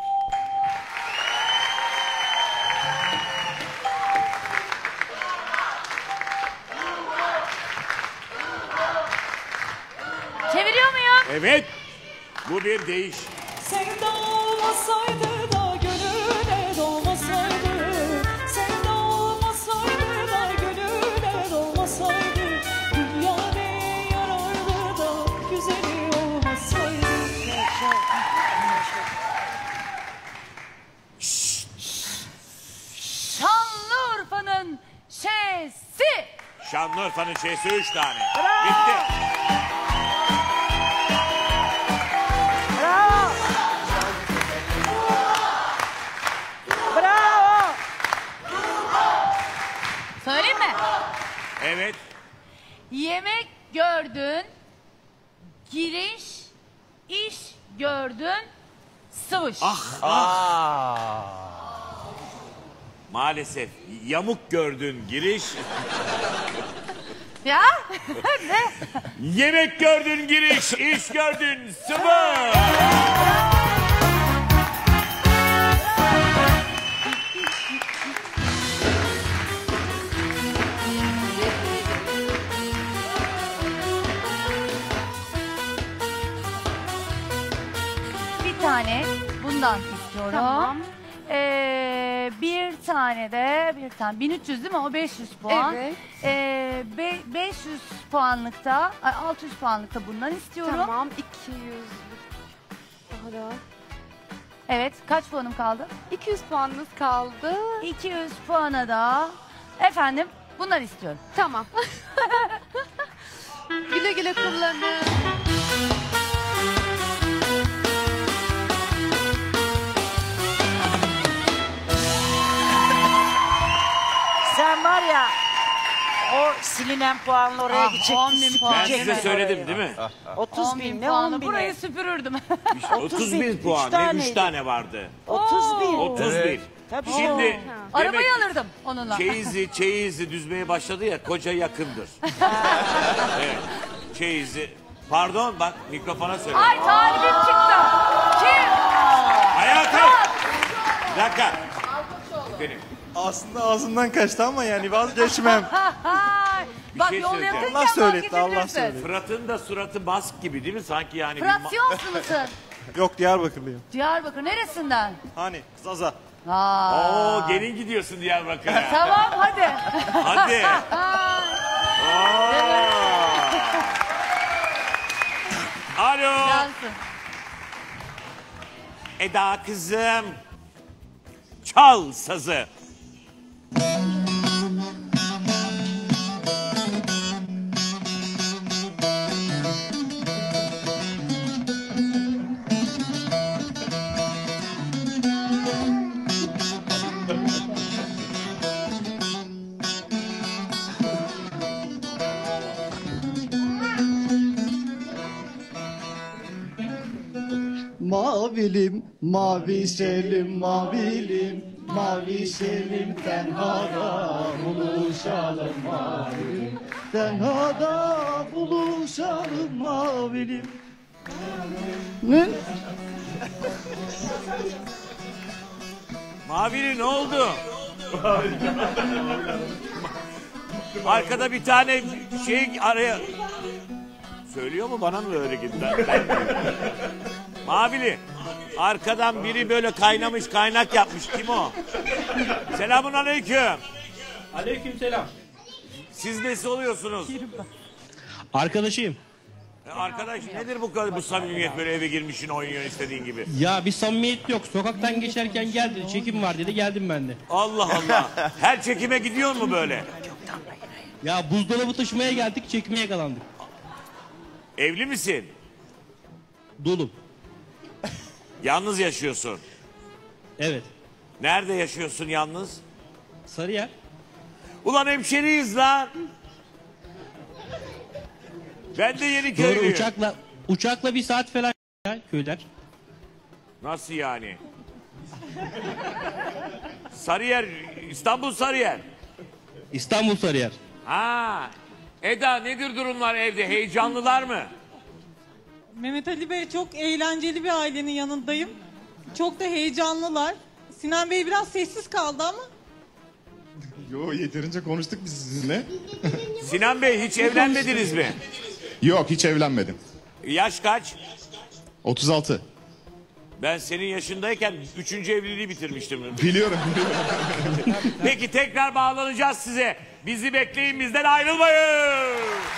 Çeviriyor muyum? Evet. Bu bir değiş. Sevda olmasaydı da gönüle dolmasaydı, sevda olmasaydı da gönüle dolmasaydı, dünya neye yarardı da güzeli olmasaydı. Şanlıurfa'nın Ş'si. Şanlıurfa'nın Ş'si 3 tane. Bitti. Bravo. Bravo. Söyleyeyim mi? Evet. Yemek gördün, giriş, iş gördün, sıvış. Maalesef yamuk gördün giriş. Ya ne? Yemek gördün giriş, iş gördün sıvı. bundan istiyorum. Tamam. Bir tane 1300 değil mi? O 500 puan. Evet. 500 puanlıkta, 600 puanlıkta bundan istiyorum. Tamam 200. Daha da. Evet, kaç puanım kaldı? 200 puanınız kaldı. 200 puana da efendim bunlar istiyorum. Tamam. Güle güle kullanın. Sen var ya o silinen puanla oraya gidecektin. 10.000 puan. Ben size Evet. söyledim değil mi? 30 10.000 bin ne puanı 10 bin? burayı süpürürdüm. 30 bin bin, puan. üç Ne taneydi. 3 tane vardı. 30 bin. 30 bin. Tabii. Şimdi Arabayı demek alırdım onunla. çeyizi düzmeye başladı ya, koca yakındır. Evet. Çeyizi. Pardon bak mikrofona söyle. Ay talibim çıktı. Kim? Ayağa kalk. Bir dakika. Benim. Aslında ağzımdan kaçtı ama yani vazgeçmem. Bak şey yol söyleyeceğim. yakınken Allah söyletti, vazgeçebilirsin. Allah söyledi. Fırat'ın da suratı mask gibi değil mi? Sanki yani Fransiyonsu musun? Yok Diyarbakırlıyım. Diyarbakır neresinden? Hani Zaza. Oo gelin gidiyorsun Diyarbakır'a. Tamam hadi. Hadi. Oo. Alo. Yansın. Eda kızım. Çal sazı. Mavilim, mavi selim, mavilim, mavi selim, tenhada buluşalım mavilim, tenhada buluşalım mavilim. Mavili ne oldu? Arkada bir tane şey araya... Söylüyor mu bana mı öyle gitti? Mavili. Arkadan biri böyle kaynamış kaynak yapmış. Kim o? Selamun aleyküm. Aleykümselam. Siz nesi oluyorsunuz? Arkadaşıyım. Arkadaş nedir bu samimiyet, böyle eve girmişsin oynuyorsun istediğin gibi? Ya bir samimiyet yok. Sokaktan geçerken geldi. Çekim var dedi. Geldim ben de. Allah Allah. Her çekime gidiyor mu böyle? Ya buzdolabı taşımaya geldik. Çekime yakalandık. Evli misin? Dolu. Yalnız yaşıyorsun. Evet. Nerede yaşıyorsun yalnız? Sarıyer. Ulan hemşeriyiz lan. Ben de Yeniköylüyüm. Doğru uçakla bir saat falan ya, köyler. Nasıl yani? Sarıyer, İstanbul Sarıyer. İstanbul Sarıyer. Ha. Eda nedir durumlar evde? Heyecanlılar mı? Mehmet Ali Bey, çok eğlenceli bir ailenin yanındayım. Çok da heyecanlılar. Sinan Bey biraz sessiz kaldı ama. Yo yeterince konuştuk biz sizinle. Sinan Bey hiç evlenmediniz mi? Yok hiç evlenmedim. Yaş kaç? 36. Ben senin yaşındayken 3. evliliği bitirmiştim. Biliyorum. Peki tekrar bağlanacağız size. Bizi bekleyin, bizden ayrılmayın.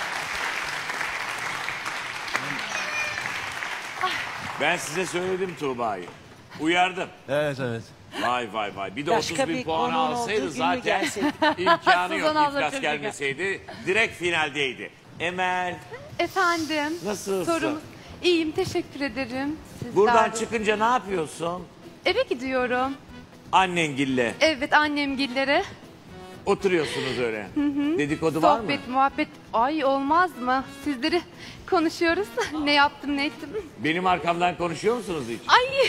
Ben size söyledim Tuğba'yı. Uyardım. Evet evet. Vay vay vay. Bir de Başka 30 bin bir puan konunun alsaydı olduğu gün mü zaten gelseydi? imkanı yok. Suzan abla İflas çok gelmeseydi direkt finaldeydi. Emel Efendim. nasılsın? Sorumuz. İyiyim, teşekkür ederim. Sizler Buradan de. çıkınca ne yapıyorsun? Eve gidiyorum. Annengille Evet, annemgillere. oturuyorsunuz öyle. Dedikodu var mı? Sohbet, muhabbet. Ay olmaz mı? Sizleri konuşuyoruz. Ne yaptım, ne ettim. Benim arkamdan konuşuyor musunuz hiç? Ay.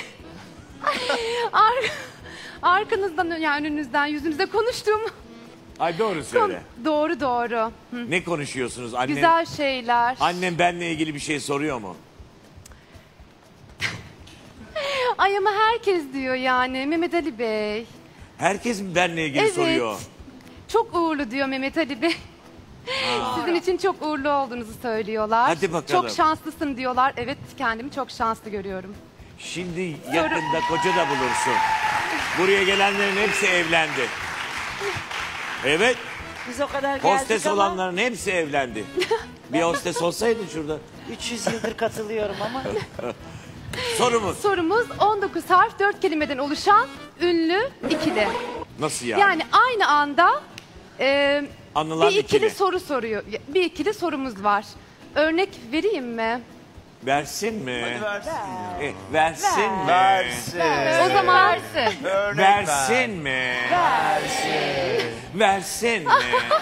Arkanızdan, yani önünüzden, yüzünüzde konuştum. Ay doğru söyle. Doğru doğru. Hı. Ne konuşuyorsunuz? Annem, Güzel şeyler. Annem benle ilgili bir şey soruyor mu? Ay ama herkes diyor yani Mehmet Ali Bey. Herkes mi benle ilgili Evet. soruyor? Çok uğurlu diyor Mehmet Ali Bey. Sizin için çok uğurlu olduğunuzu söylüyorlar. Hadi bakalım. Çok şanslısın diyorlar. Evet, kendimi çok şanslı görüyorum. Şimdi yakında koca da bulursun. Buraya gelenlerin hepsi evlendi. Evet. Biz o kadar geldik Hostes ama olanların hepsi evlendi. Bir hostes olsaydın şurada. 300 yıldır katılıyorum ama. Sorumuz 19 harf 4 kelimeden oluşan ünlü ikili. nasıl yani? Yani aynı anda Anılan bir ikili ikili. soru soruyor. Bir ikili sorumuz var. Örnek vereyim mi? Versin mi? Hadi versin. Versin mi? Versin. O zaman Örnek Versin mi? Versin mi?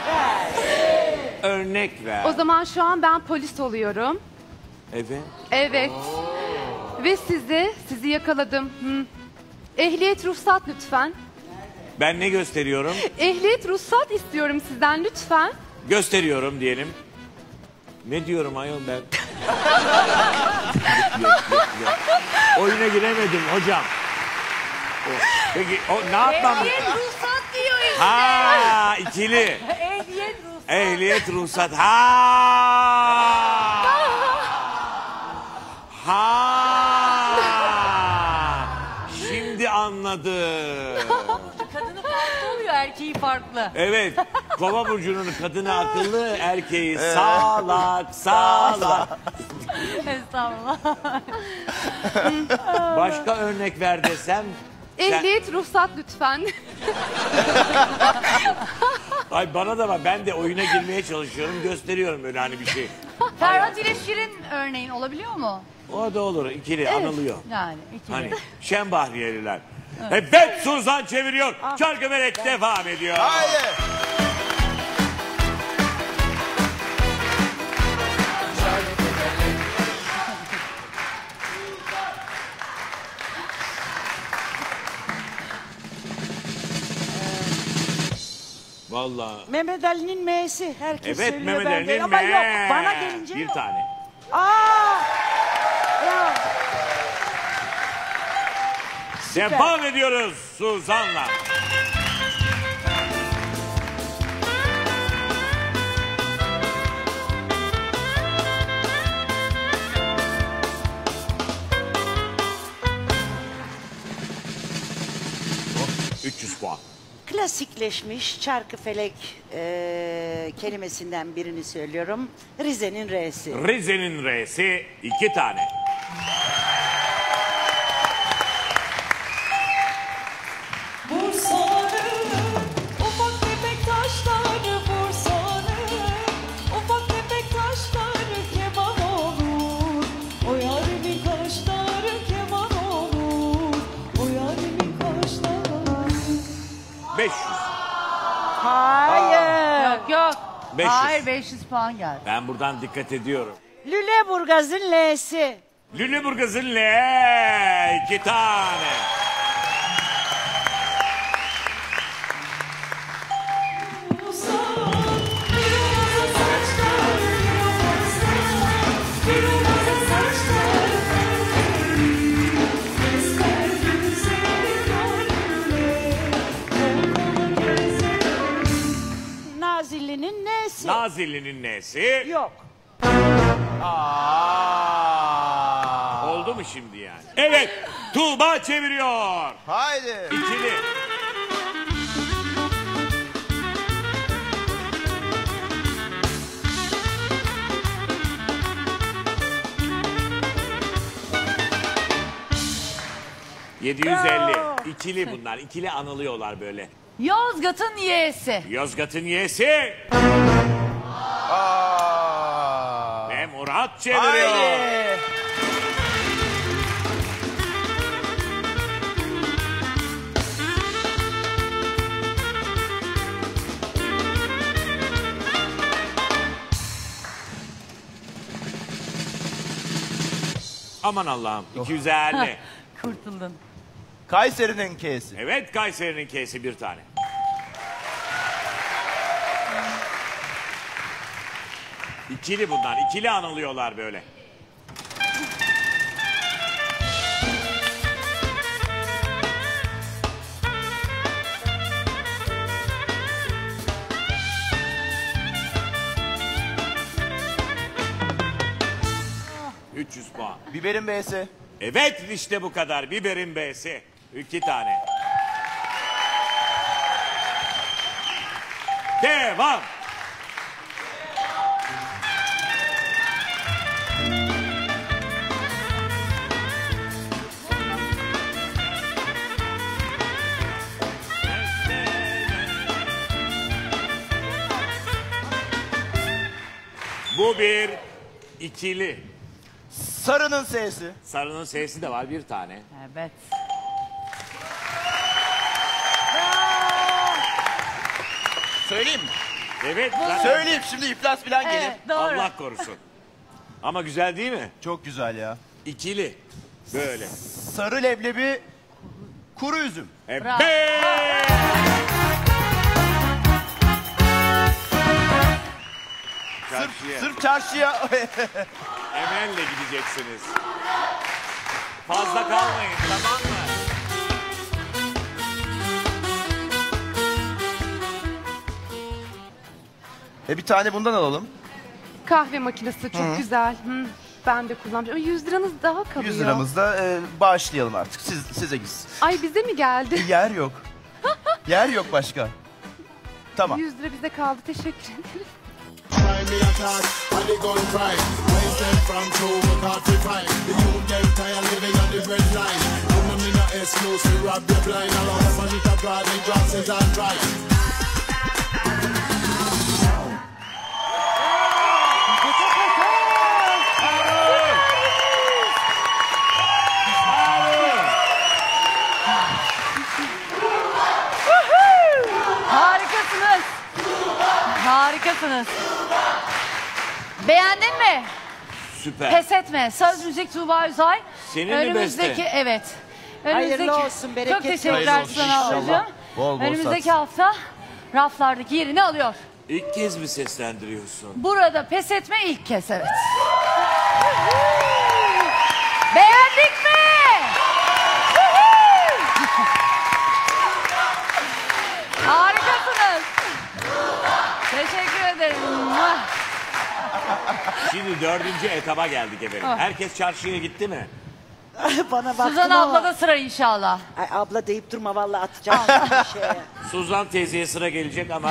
Örnek ver. o zaman şu an ben polis oluyorum. Evet. Evet. Ve sizi yakaladım. Ehliyet ruhsat lütfen. Ben ne gösteriyorum? Ehliyet ruhsat istiyorum sizden lütfen. Gösteriyorum diyelim. Ne diyorum ayol ben? yok. Oyuna giremedim hocam. Peki ne yapmam? Ehliyet ruhsat diyor işte. Ha ikili. Ehliyet ruhsat. Ehliyet ruhsat. Ha. Şimdi anladım. Kadını farklı oluyor, erkeği farklı. Evet. Kova burcunun kadını akıllı, erkeği salak. Estağfurullah. Başka örnek ver desem. Ehliyet ruhsat lütfen. Ay bana da var. Ben de oyuna girmeye çalışıyorum. Gösteriyorum öyle hani bir şey. Ferhat ile Şirin örneğin olabiliyor mu? O da olur. İkili anılıyor. Yani ikili. Hani Şembahriyeliler. Evet Suzan çeviriyor. Çarkıfelek devam ediyor. Haydi. Vallahi. Mehmet Ali'nin M'si. Herkes Evet söylüyor Mehmet ben Ali'nin değil. Ama yok bana gelince bir yok. tane. Aa! Ya. Devam ediyoruz Suzan'la. Oh, 300 puan. Klasikleşmiş Çarkıfelek kelimesinden birini söylüyorum. Rize'nin R'si. Rize'nin R'si 2 tane. Bursa'nın ufak tefek taşları, Bursa'nın ufak tefek taşları keman olur. O yarimin kaşları keman olur. O yarimin kaşları. 500. Hayır. Yok. 500. Hayır 500 puan geldi. Ben buradan dikkat ediyorum. Lüleburgaz'ın L'si. Lüleburgaz'ın L 2 tane. Nazilli'nin N'si. Nazilli'nin N'si. Yok. Oldu mu şimdi yani? Evet. Tuğba çeviriyor. Haydi. İkili. ...750. İkili bunlar. İkili anılıyorlar böyle. Yozgat'ın Y'si. Yozgat'ın Y'si. Ve Murat çeviriyor. Haydi. Aman Allah'ım. 250. Kurtuldun. Kayseri'nin K'si. Evet Kayseri'nin K'si bir tane. İkili bunlar. İkili anılıyorlar böyle. ...300 puan. Biberin B'si. Evet işte bu kadar. Biberin B'si. 2 tane. Devam. Bu bir ikili. Sarının S'si. Sarının S'si de var bir tane. Evet. Söyleyeyim mi? Evet. Söyleyeyim şimdi iflas falan gelir. Evet, doğru. Allah korusun. Ama güzel değil mi? Çok güzel ya. İkili. Böyle. Sarı leblebi, kuru üzüm. Evet. Çarşıya. Sırf çarşıya. Emel'le gideceksiniz. Fazla kalmayın, tamam mı? Bir tane bundan alalım. Kahve makinesi çok güzel. Ben de kullanacağım. Ama 100 liranız daha kalıyor. 100 liramızda bağışlayalım artık. Size gitsin. Ay bize mi geldi? Yer yok. Yer yok başka. Tamam. 100 lira bize kaldı. Teşekkür ederim. Harikasınız. Harikasınız. Beğendin mi? Süper. Pes etme. Söz müzik Tuğba Özay. Senin mi beste? Evet. Hayırlı olsun, bereketli Çok teşekkürler olsun. Suzan İnşallah. ablacığım. Bol bol Önümüzdeki satsın. hafta raflardaki yerini alıyor. İlk kez mi seslendiriyorsun? Burada pes etme ilk kez, evet. Beğendik mi? Harikasınız. Teşekkür ederim. Şimdi 4. etaba geldik efendim. Herkes çarşıya gitti mi? Bana baktın Suzan ama. abla da sıra inşallah. Ay abla deyip durma vallahi atacağım bir şeye. Suzan teyzeye sıra gelecek ama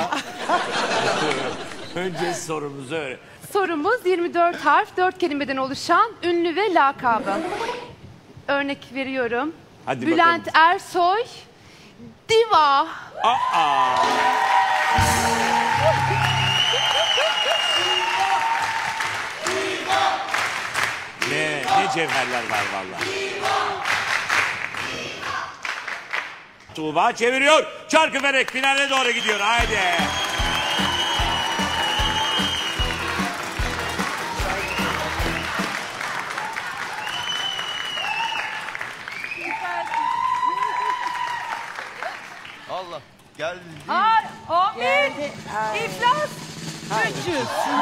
önce sorumuzu öğren. Sorumuz 24 harf, 4 kelimeden oluşan ünlü ve lakabı. Örnek veriyorum. Hadi Bülent bakalım. Ersoy, Diva. Aa! Ne cevherler var vallahi. Tuğba çeviriyor. Çarkıfelek finale doğru gidiyor. Haydi. Allah. Geldi. Ay, 11. Geldi. Ay. İflas. 300.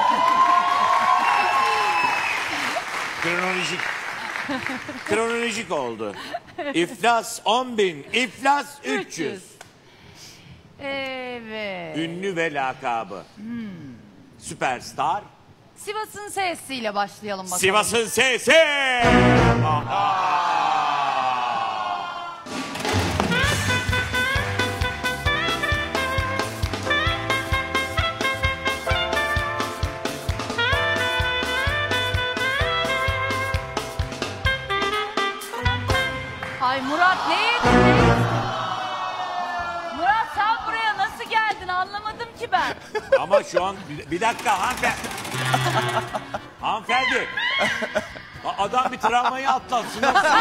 Kronolojik oldu. İflas 10.000, iflas 300. Evet. Ünlü ve lakabı. Süperstar. Sivas'ın sesiyle başlayalım bakalım. Sivas'ın sesi. Ay Murat ne yedin? Murat sen buraya nasıl geldin anlamadım ki ben. Ama şu an bir dakika hanımefendi. Hanımefendi. Adam bir travmayı atlatsın.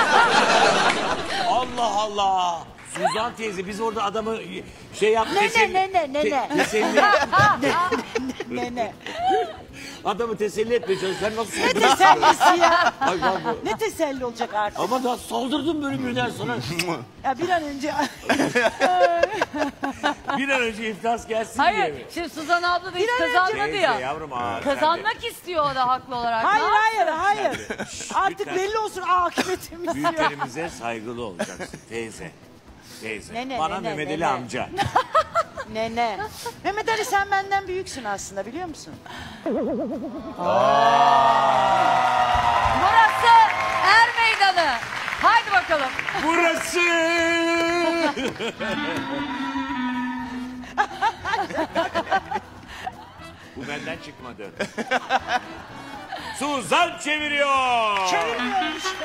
Allah Allah. Suzan teyze biz orada adamı şey yap. Ne. Adamı teselli etmeye çalışıyorsun. Sen nasıl Ne tesellisi ya? Ay, vallahi. Ne teselli olacak artık? Ama da saldırdım bölümünden sonra. Ya bir an önce Bir an önce iflas gelsin diye Hayır mi? şimdi Suzan abla da hiç Bir an önce- kazanmadı Teyze ya. yavrum ağır. Kazanmak istiyor o da haklı olarak. hayır. Artık lütfen. belli olsun akıbetimiz ya. Büyüklerimize saygılı olacaksın teyze. Teyze. Nene, Bana nene, Mehmet Ali nene. amca. Nene. Mehmet Ali sen benden büyüksün aslında biliyor musun? Burası Er Meydanı. Burası. Bu benden çıkmadı. Suzan çeviriyor. Çeviriyorum işte.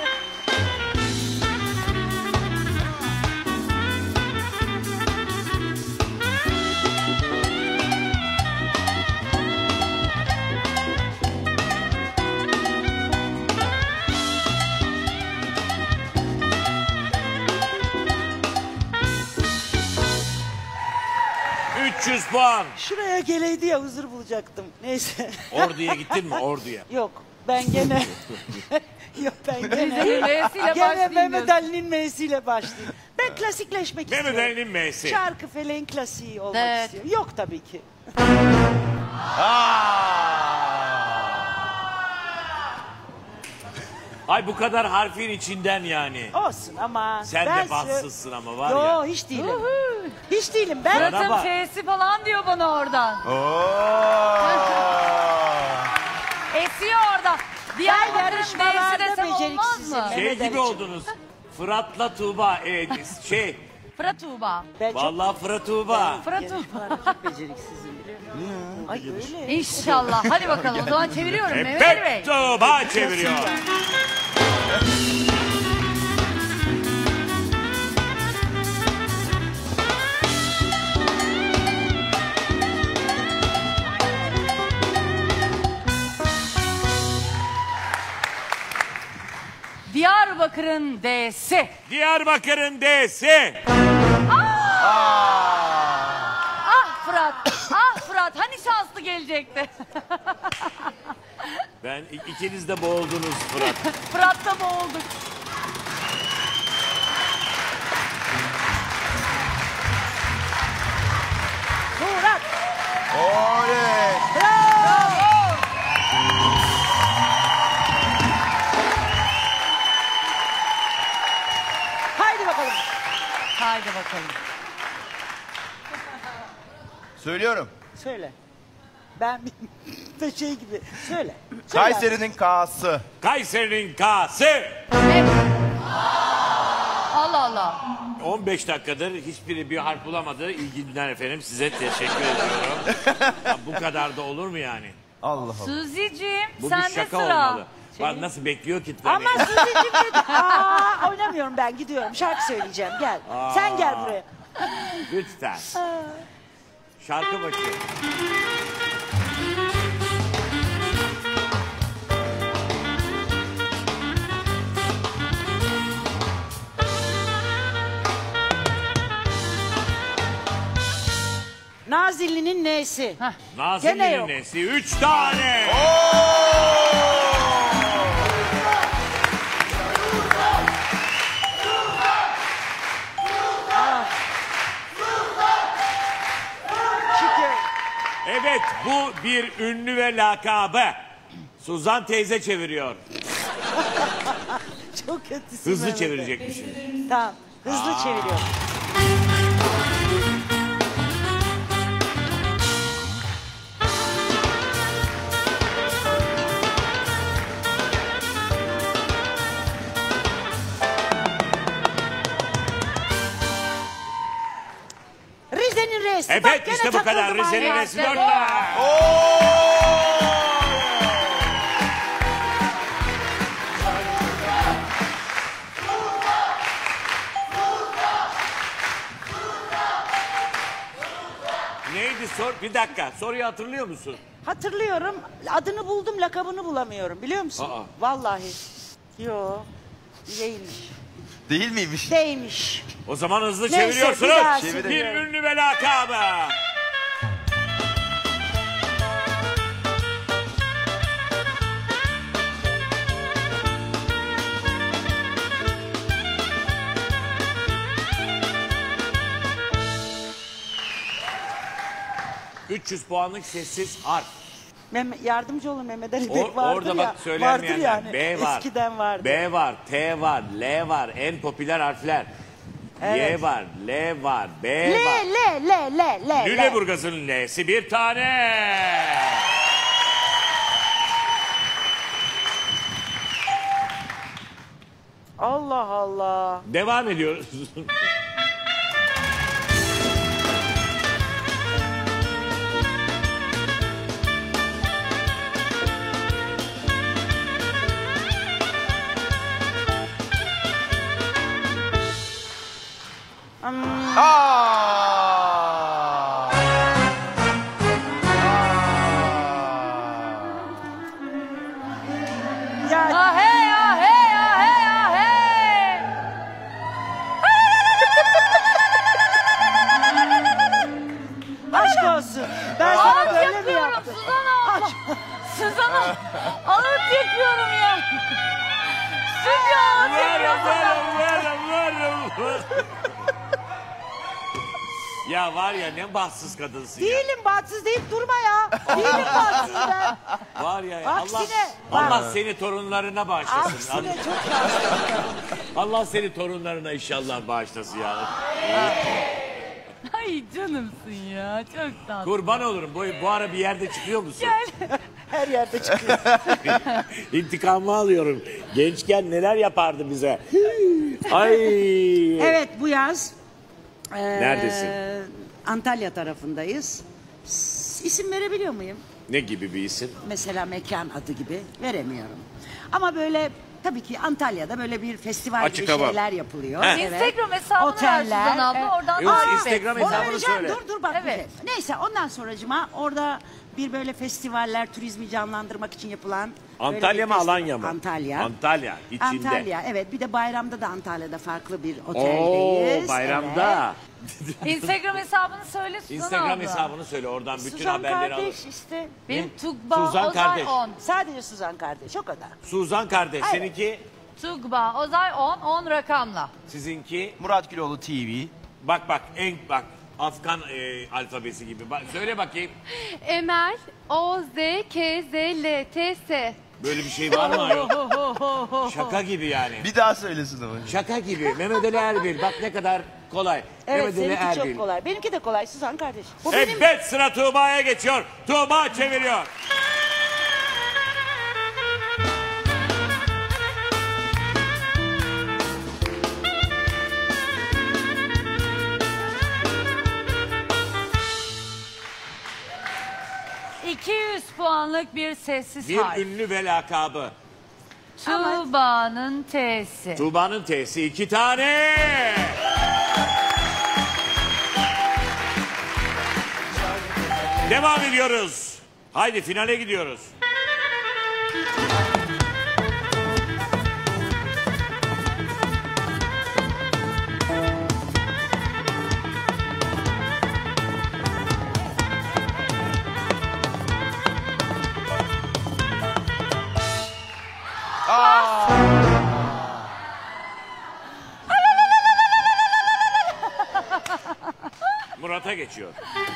Puan. Şuraya geleydi ya huzur bulacaktım. Neyse. Ordu'ya gittin mi Ordu'ya? Yok ben gene. Yok ben gene. M'siyle Gene başlayayım Mehmet diyorsun. Ali'nin M'siyle başlayayım. Ben klasikleşmek istiyorum. Mehmet Ali'nin M'si. Çarkıfeleğin klasiği olmak Evet. istiyorum. Yok tabii ki. Ay bu kadar harfin içinden yani. Olsun ama. Sen ben de bahtsızsın ama var Yo, ya. hiç değilim. Hiç değilim ben. Bana Fırat'ın bak. F'si falan diyor bana oradan. Esiyor orada. Diğer Ben bakırın yarışmalarda D'si desem olmaz beceriksizim. mı? Evet. Şey Mehmet gibi Ali'cim. oldunuz. Fırat'la Tuğba. Fırat Tuğba. Ben çok, Vallahi Fırat Tuğba. Fırat Tuğba. yarışmalarda çok beceriksizim biliyor musun? Ay öyle. İnşallah. Hadi bakalım. O zaman çeviriyorum Mehmet Ali Bey. Evet Tuğba çeviriyor. Diyarbakır'ın D'si. Diyarbakır'ın D'si. Ah Fırat. Ah Fırat. Hani şanslı gelecekti. Ben ikiniz de boğuldunuz Fırat. Fırat'ta boğulduk. Murat. Oley. Bravo. Haydi bakalım. Haydi bakalım. Söylüyorum. Söyle. Ben de şey gibi. Söyle. Söyle. Kayseri'nin K'sı. Kayseri'nin K'sı. Evet. Allah Allah. 15 dakikadır hiçbiri bir harf bulamadı. İlgililer efendim size teşekkür ediyorum. Ya bu kadar da olur mu yani? Allah Allah. Suzi'ciğim Bu bir sende şaka sıra. olmalı. Bak nasıl bekliyor ki beni. Ama Suzi'cim dedi. Oynamıyorum ben gidiyorum. Şarkı söyleyeceğim gel. Sen gel buraya. Lütfen. Şarkı başı. Nazilli'nin N'si. Gene Nazilli'nin yok. nesi? 3 tane. Şükür. Evet bu bir ünlü ve lakabı. Suzan teyze çeviriyor. Çok kötüsün. Hızlı Mehmet. çevirecekmişim. Tamam. Hızlı çeviriyorum. Rize'nin R'si. Bak Evet gene işte bu kadar. takıldım Rize'nin aynı nesi yerde. 4 tane. Neydi sor? Bir dakika. Soruyu hatırlıyor musun? Hatırlıyorum. Adını buldum, lakabını bulamıyorum. Biliyor musun? Aa. Vallahi. Yo. Değilmiş. Değil miymiş? Değilmiş. O zaman hızlı Neyse, çeviriyorsunuz. bir daha Bir çeviriyorum. ünlü ve lakabı. ...300 puanlık sessiz harf. Yardımcı olun Mehmet Ali Bey. Vardır Orada ya. bak Vardır söylenmeyenler. yani. B var. Eskiden vardı. B var, T var, L var. En popüler harfler. Evet. Y var, L var, B L, var. L. Lüleburgaz'ın L'si bir tane. Allah Allah. Devam ediyoruz. Ah hey ah hey ah hey ah hey. Aşk olsun. Ben sana Ağıt böyle mi yapıyorum yaptım? Suzan abla. Suzan abla. Ağıt yapıyorum ya. Stüdyo ağıt yapıyorum. Ya var ya ne bahtsız kadınsın ya. Değilim bahtsız deyip durma ya. Değilim bahtsız ben. Var ya Aksine, Allah bak. seni torunlarına bağışlasın. Aksine çok şanslıyım. Allah seni torunlarına inşallah bağışlasın ya. Ay canımsın ya. Çok tatlı. Kurban olurum. Bu ara bir yerde çıkıyor musun? Gel. Her yerde çıkıyor. İntikamımı alıyorum. Gençken neler yapardı bize. Ay. Evet bu yaz Neredesin? Antalya tarafındayız. İsim verebiliyor muyum? Ne gibi bir isim? Mesela mekan adı gibi veremiyorum. Ama böyle tabii ki Antalya'da böyle bir festival Açık gibi hava. şeyler yapılıyor. He. Evet. Instagram hesabını ver Suzan abla. Oradan Yok, takip et. Instagram Onu hesabını vereceğim. söyle. Dur bak. Evet. Neyse ondan sonracıma orada bir böyle festivaller, turizmi canlandırmak için yapılan. böyle Antalya bir mı festival- Alanya mı? Antalya. Antalya içinde. Antalya evet bir de bayramda da Antalya'da farklı bir oteldeyiz. Oo bayramda. Instagram hesabını söyle Suzan Instagram abla. hesabını söyle oradan bütün Suzan haberleri alır. kardeş işte. Benim Tugba Suzan Ozay kardeş. 10. Sadece Suzan kardeş o kadar. Suzan kardeş Evet. seninki Tugba Ozay 10. 10 rakamla. sizinki. Murat Güloğlu TV. Bak bak Afgan alfabesi gibi. Bak, söyle bakayım. Emel, O, Z, K, Z, L, T, S. Böyle bir şey var mı ayol? Şaka gibi yani. Bir daha söylesin ama. Şaka gibi. Mehmet Ali Erbil. Bak ne kadar kolay. Evet Mehmet Ali seninki Erbil. çok kolay. Benimki de kolay Suzan kardeş. Bu benim Evet sıra Tuğba'ya geçiyor. Tuğba çeviriyor. ...200 puanlık bir sessiz Bir harf. ünlü ve lakabı. Tuğba'nın T'si. Tuğba'nın T'si 2 tane. Devam ediyoruz. Haydi finale gidiyoruz. Murat'a geçiyor.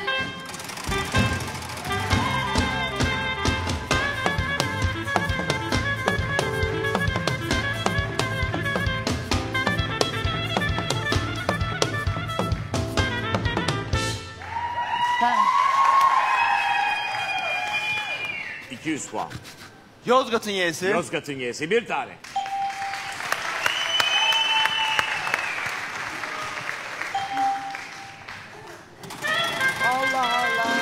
Ben 200 puan. Yozgat'ın Y'si. Yozgat'ın Y'si bir tane. Allah Allah.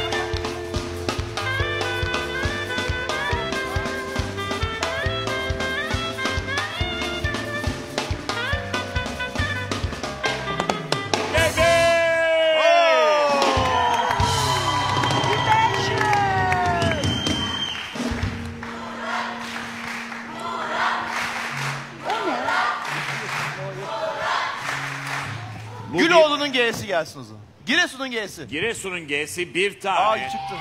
Bu Güloğlu'nun G'si gelsin o zaman. Giresun'un G'si. Giresun'un G'si bir tane. Aa çıktı.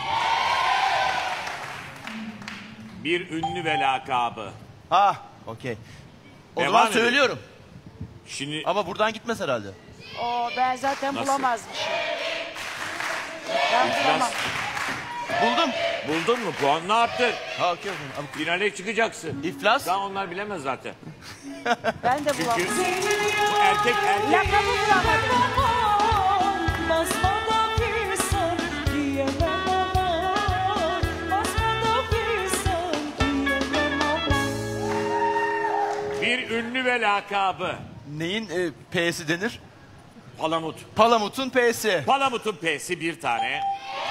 Bir ünlü ve lakabı. Ha okey. O Devam zaman edelim. söylüyorum. Şimdi Ama buradan gitmez herhalde. Ben zaten Nasıl? bulamazmışım. Ben bulamam. biraz Buldum. buldun mu? Puanını arttır. Ha okey. Ama Finale çıkacaksın. İflas. Daha onlar bilemez zaten. Ben de Çünkü bulamam. bu erkek Lakabı bulamadım. Basmada bir sen diyemem aman. Basmada bir sen diyemem aman. bir ünlü ve lakabı. Neyin P'si denir? Palamut. Palamut'un P'si. Palamut'un P'si bir tane.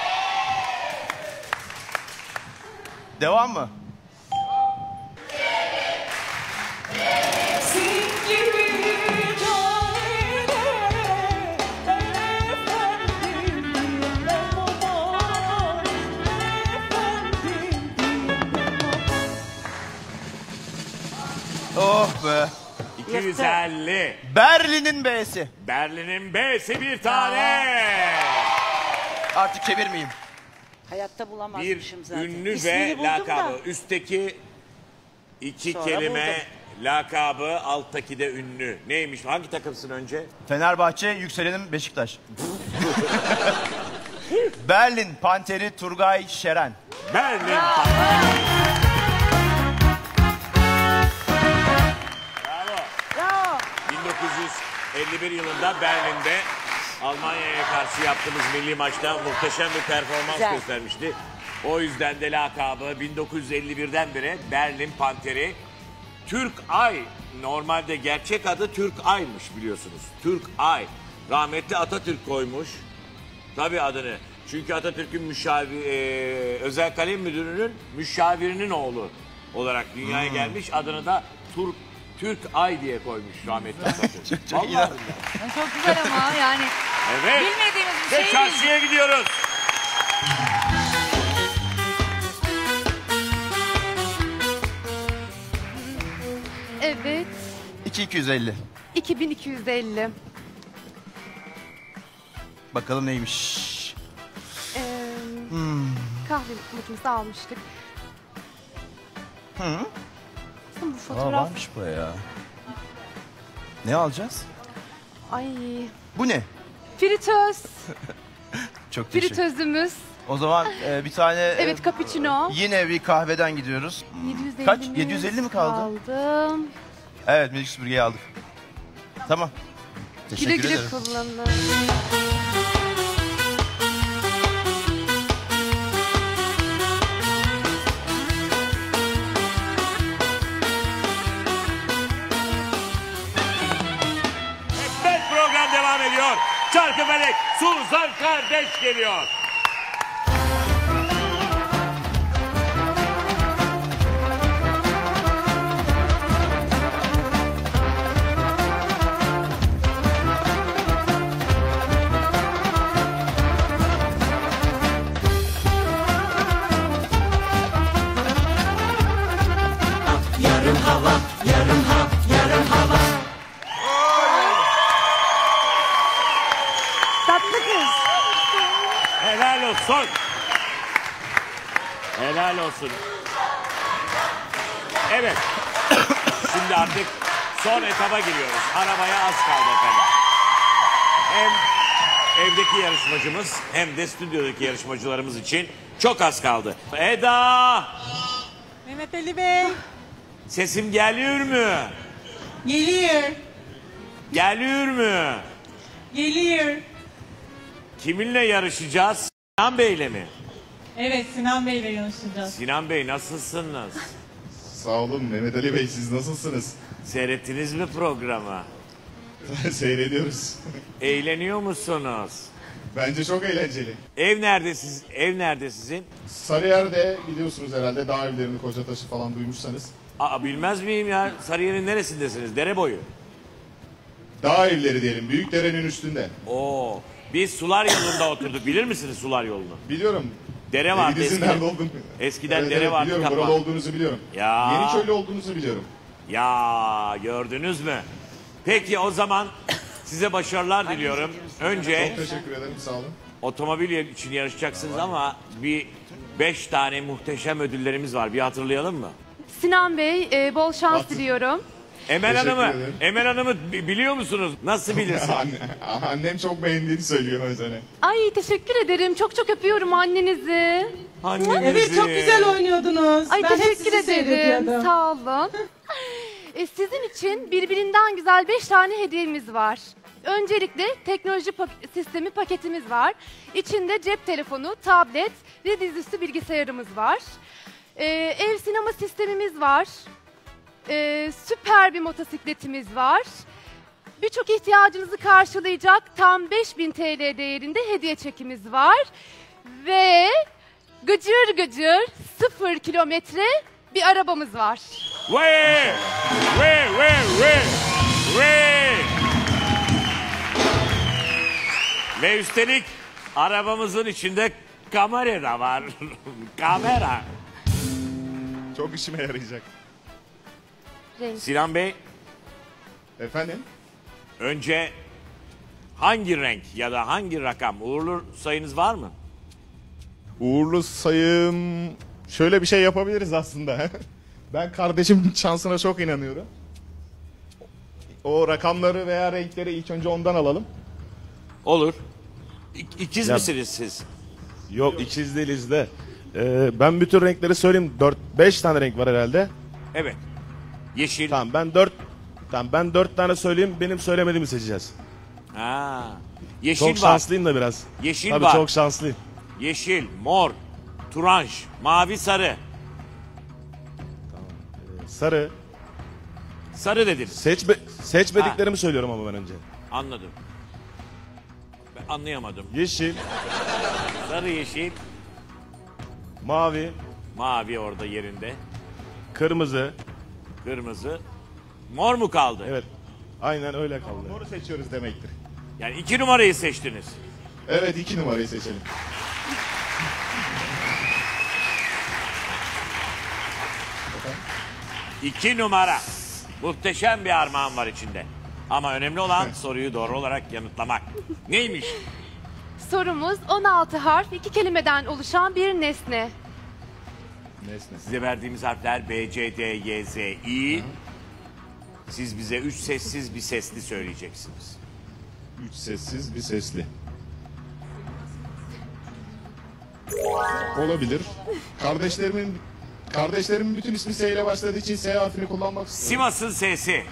Devam mı? Oh be. 250. Berlin'in B'si. Berlin'in B'si bir tane. Artık çevirmeyeyim. Hayatta Bir bulamazmışım zaten. ünlü İsmini ve buldum lakabı. da. Üstteki iki Sonra kelime buldum. lakabı, alttaki de ünlü. Neymiş? Hangi takımsın önce? Fenerbahçe, yükselenim Beşiktaş. Berlin Panteri Turgay Şeren. Berlin. Bravo. Bravo. 1951 yılında Berlin'de Almanya'ya karşı yaptığımız milli maçta muhteşem bir performans Güzel. göstermişti. O yüzden de lakabı 1951'den beri Berlin Panteri. Türk Ay, normalde gerçek adı Türk Ay'mış biliyorsunuz. Türk Ay. Rahmetli Atatürk koymuş. Tabii adını. Çünkü Atatürk'ün özel kalem müdürünün müşavirinin oğlu olarak dünyaya gelmiş. Adını da Türk Ay diye koymuş rahmetli Atatürk. Vallahi billahi. Çok güzel ama yani. Evet. Bilmediğimiz bir Ve şey çarşıya gidiyoruz. Evet. 2250. 2250. Bakalım neymiş. Kahve makinesi almıştık. Hı. Bu Aa, fotoğraf. varmış bu ya. Ne alacağız? Ay. Bu ne? Fritöz. Çok teşekkür. Fritözümüz. O zaman bir tane... Evet, cappuccino. Yine bir kahveden gidiyoruz. 750 Kaç? 750 mi kaldı? Aldım. Evet, minik süpürgeyi aldık. Tamam. Teşekkür Güle güle ederim. kullanın. Evet, program devam ediyor. Çarkıfelek Suzan kardeş geliyor. Yarım hava, yarım ha, yarım hava. Tatlı kız. Helal olsun. Helal olsun. Evet. Şimdi artık son etaba giriyoruz. Arabaya az kaldı efendim. Hem evdeki yarışmacımız hem de stüdyodaki yarışmacılarımız için çok az kaldı. Eda! Mehmet Ali Bey. Sesim geliyor mu? Geliyor. Geliyor mu? Geliyor. Kiminle yarışacağız? Sinan Bey'le mi? Evet, Sinan Bey'le yarışacağız. Sinan Bey nasılsınız? Sağ olun Mehmet Ali Bey, siz nasılsınız? Seyrettiniz mi programı? Seyrediyoruz. Eğleniyor musunuz? Bence çok eğlenceli. Ev nerede siz? Ev nerede sizin? Sarıyer'de biliyorsunuz herhalde, dağ evlerini, Kocataş'ı falan duymuşsanız. Aa, bilmez miyim ya? Sarıyer'in neresindesiniz? Dere boyu. Dağ evleri diyelim, büyük derenin üstünde. Oo. Biz Sular Yolu'nda oturduk. Bilir misiniz Sular Yolu'nu? Biliyorum. Dere vardı Evinizin eskiden. nerede olduğunu. Eskiden Evet, dere evet, vardı. biliyorum, kapağı. burada olduğunuzu biliyorum. Ya. Yeniçöylü olduğunuzu biliyorum. Ya gördünüz mü? Peki o zaman size başarılar diliyorum. Önce Çok teşekkür ederim, sağ olun. otomobil için yarışacaksınız ama bir 5 tane muhteşem ödüllerimiz var. Bir hatırlayalım mı? Sinan Bey, bol şans diliyorum. Emel Teşekkür Hanım'ı, ederim. Emel Hanım'ı biliyor musunuz? Nasıl bilirsin? Annem çok beğendiğini söylüyor mesela. Ay, teşekkür ederim. Çok çok öpüyorum annenizi. Annenizi. Evet, çok güzel oynuyordunuz. Ay, Ben hep teşekkür sizi ederim. seyrediyordum. Sağ olun. Sizin için birbirinden güzel 5 tane hediyemiz var. Öncelikle teknoloji sistemi paketimiz var. İçinde cep telefonu, tablet ve dizüstü bilgisayarımız var. Ev sinema sistemimiz var. Süper bir motosikletimiz var. Birçok ihtiyacınızı karşılayacak tam 5000 TL değerinde hediye çekimiz var. Ve gıcır gıcır 0 kilometre bir arabamız var. Ve. Ve üstelik arabamızın içinde kamera da var. Kamera. Çok işime yarayacak. Sinan Bey, Efendim? önce hangi renk ya da hangi rakam, uğurlu sayınız var mı? Uğurlu sayım... Şöyle bir şey yapabiliriz aslında. Ben kardeşimin şansına çok inanıyorum. O rakamları veya renkleri ilk önce ondan alalım. Olur. İkiz Ya- misiniz siz? Yok ikiz değiliz de. Ben bütün renkleri söyleyeyim. 4-5 tane renk var herhalde. Evet. Yeşil. Tamam ben 4 tane söyleyeyim. Benim söylemediğimi seçeceğiz. Ha. Yeşil Çok var. şanslıyım da biraz. Yeşil Tabii var. çok şanslıyım. Yeşil, mor, turanj, mavi, sarı. Sarı. Sarı dediniz. Seçmediklerimi söylüyorum ama ben önce. Anladım. Ben anlayamadım. Yeşil, Sarı, yeşil, mavi, mavi orada yerinde. kırmızı. Kırmızı. Mor mu kaldı? Evet. Aynen öyle kaldı. Moru seçiyoruz demektir. Yani 2 numarayı seçtiniz. Evet 2 numarayı seçelim. İki numara. Muhteşem bir armağan var içinde. Ama önemli olan soruyu doğru olarak yanıtlamak. Neymiş? Sorumuz 16 harf 2 kelimeden oluşan bir nesne. Nesne. Size verdiğimiz harfler B, C, D, Y, Z, İ. Siz bize 3 sessiz bir sesli söyleyeceksiniz. 3 sessiz bir sesli. Olabilir. Kardeşlerimin bütün ismi S ile başladığı için S harfini kullanmak istiyorum. Sivas'ın sesi.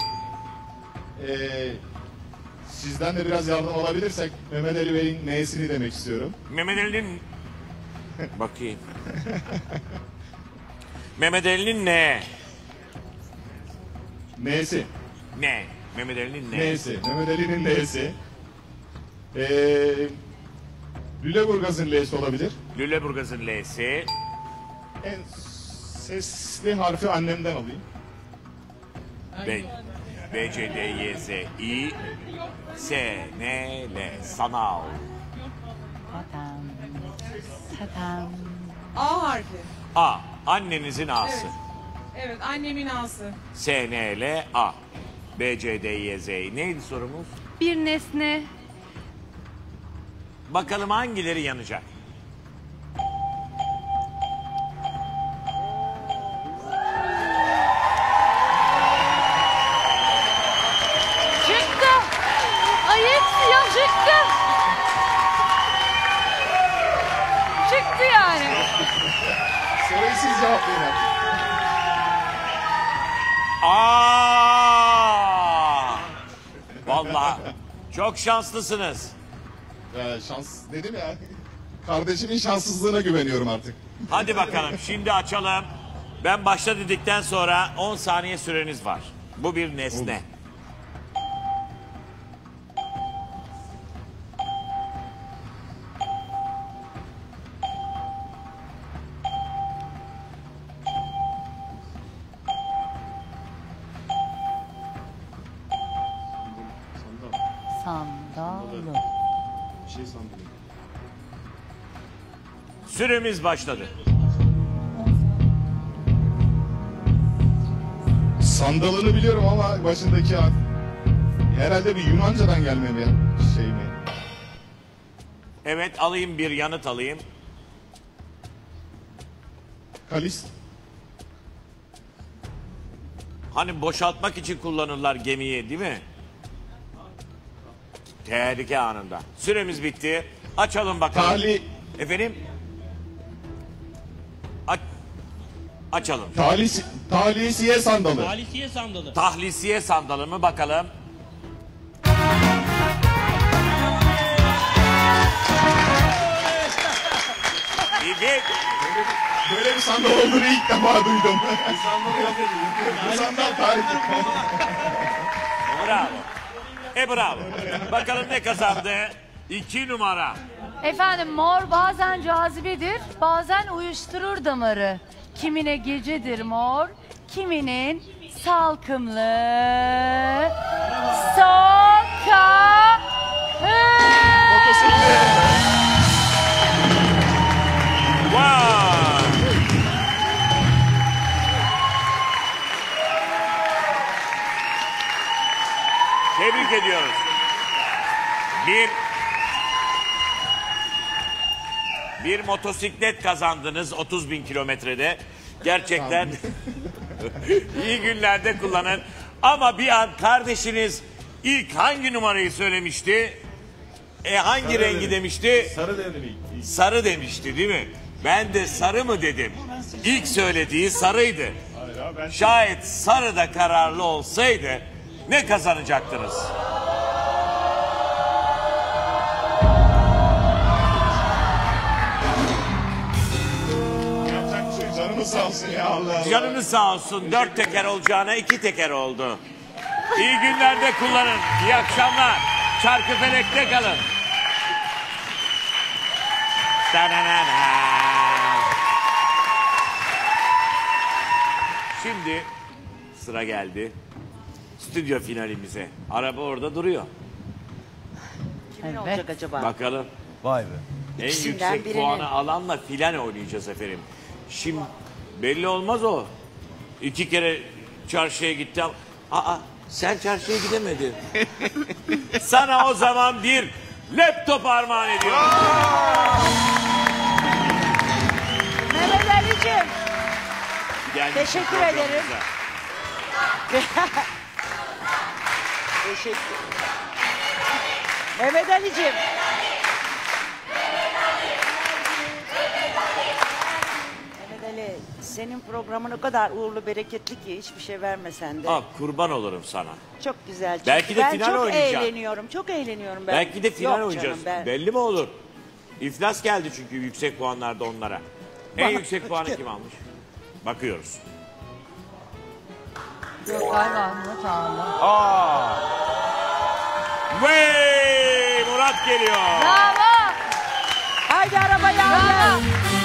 Sizden de biraz yardım alabilirsek Mehmet Ali Bey'in N'sini demek istiyorum. Mehmet Ali'nin... Bakayım. Mehmet Ali'nin ne? N'si. Ne? Mehmet Ali'nin ne? N'si. Mehmet Ali'nin N'si. Lüleburgaz'ın L'si olabilir. Lüleburgaz'ın L'si. En sesli harfi annemden alayım. B, C, D, Y, Z, İ. S, N, L. Sanal. A harfi. A. Annenizin A'sı. Evet, annemin A'sı. S, N, L, A. B, C, D, Y, Z. Neydi sorumuz? Bir nesne. Bakalım hangileri yanacak? Çıktı. Ay hepsi ya çıktı. Çıktı yani. Soruyu siz cevaplayın artık. Aa! Vallahi çok şanslısınız. Şans dedim ya. Kardeşimin şanssızlığına güveniyorum artık. Hadi bakalım şimdi açalım. Ben başla dedikten sonra 10 saniye süreniz var. Bu bir nesne. Sandalye. Bir şey sandım. Süremiz başladı. Sandalını biliyorum ama başındaki harf herhalde bir Yunanca'dan gelme bir şey mi? Evet alayım bir yanıt alayım. Kalis. Hani boşaltmak için kullanırlar gemiyi değil mi? Tehlike anında. Süremiz bitti. Açalım bakalım. Tali. Efendim? Açalım. Talisiye sandalı. Talisiye sandalı. Tahlisiye sandalı mı bakalım? Git. Böyle bir sandal olduğunu ilk defa duydum. Bu sandal tarih. Bravo. Bravo. Bakalım ne kazandı? 2 numara. Efendim mor bazen cazibedir, bazen uyuşturur damarı. Kimine gecedir mor, kiminin salkımlı sokağı. Vay! Tebrik ediyoruz. Bir motosiklet kazandınız 30.000 kilometrede. Gerçekten iyi günlerde kullanın. Ama bir an kardeşiniz ilk hangi numarayı söylemişti? Hangi Sarı rengi dedim. demişti? Sarı dedim ilk. Sarı demişti değil mi? Ben de sarı mı dedim? İlk söylediği sarıydı. Şayet sarı da kararlı olsaydı ne kazanacaktınız? Canımız sağ olsun ya Allah. Canınız sağ olsun. 4 teker olacağına 2 teker oldu. İyi günlerde kullanın. İyi akşamlar. Çarkıfelek'te kalın. Ta-na-na-na. Şimdi sıra geldi stüdyo finalimize. Araba orada duruyor. Kimin olacak acaba? Bakalım. Vay be. En İkisinden yüksek birini. puanı alanla filan oynayacağız efendim. Şimdi belli olmaz o. 2 kere çarşıya gitti ama... Aa, sen çarşıya gidemedin. Sana o zaman bir laptop armağan ediyorum. Mehmet Ali'cim. Gelmiş Teşekkür programımıza. ederim. Teşekkür. Mehmet Ali'cim. Mehmet Ali, senin programın o kadar uğurlu bereketli ki hiçbir şey vermesen de. Ah, kurban olurum sana. Çok güzel. Çünkü Belki de ben final çok oynayacağım. eğleniyorum. Çok eğleniyorum ben. Belki de final Yok oynayacağız. canım, ben. Belli mi olur? İflas geldi çünkü yüksek puanlarda onlara. En Bana- yüksek puanı kim almış? Bakıyoruz. Yok galiba Murat aldı. Vey! Murat geliyor. Bravo. Haydi arabaya al gel.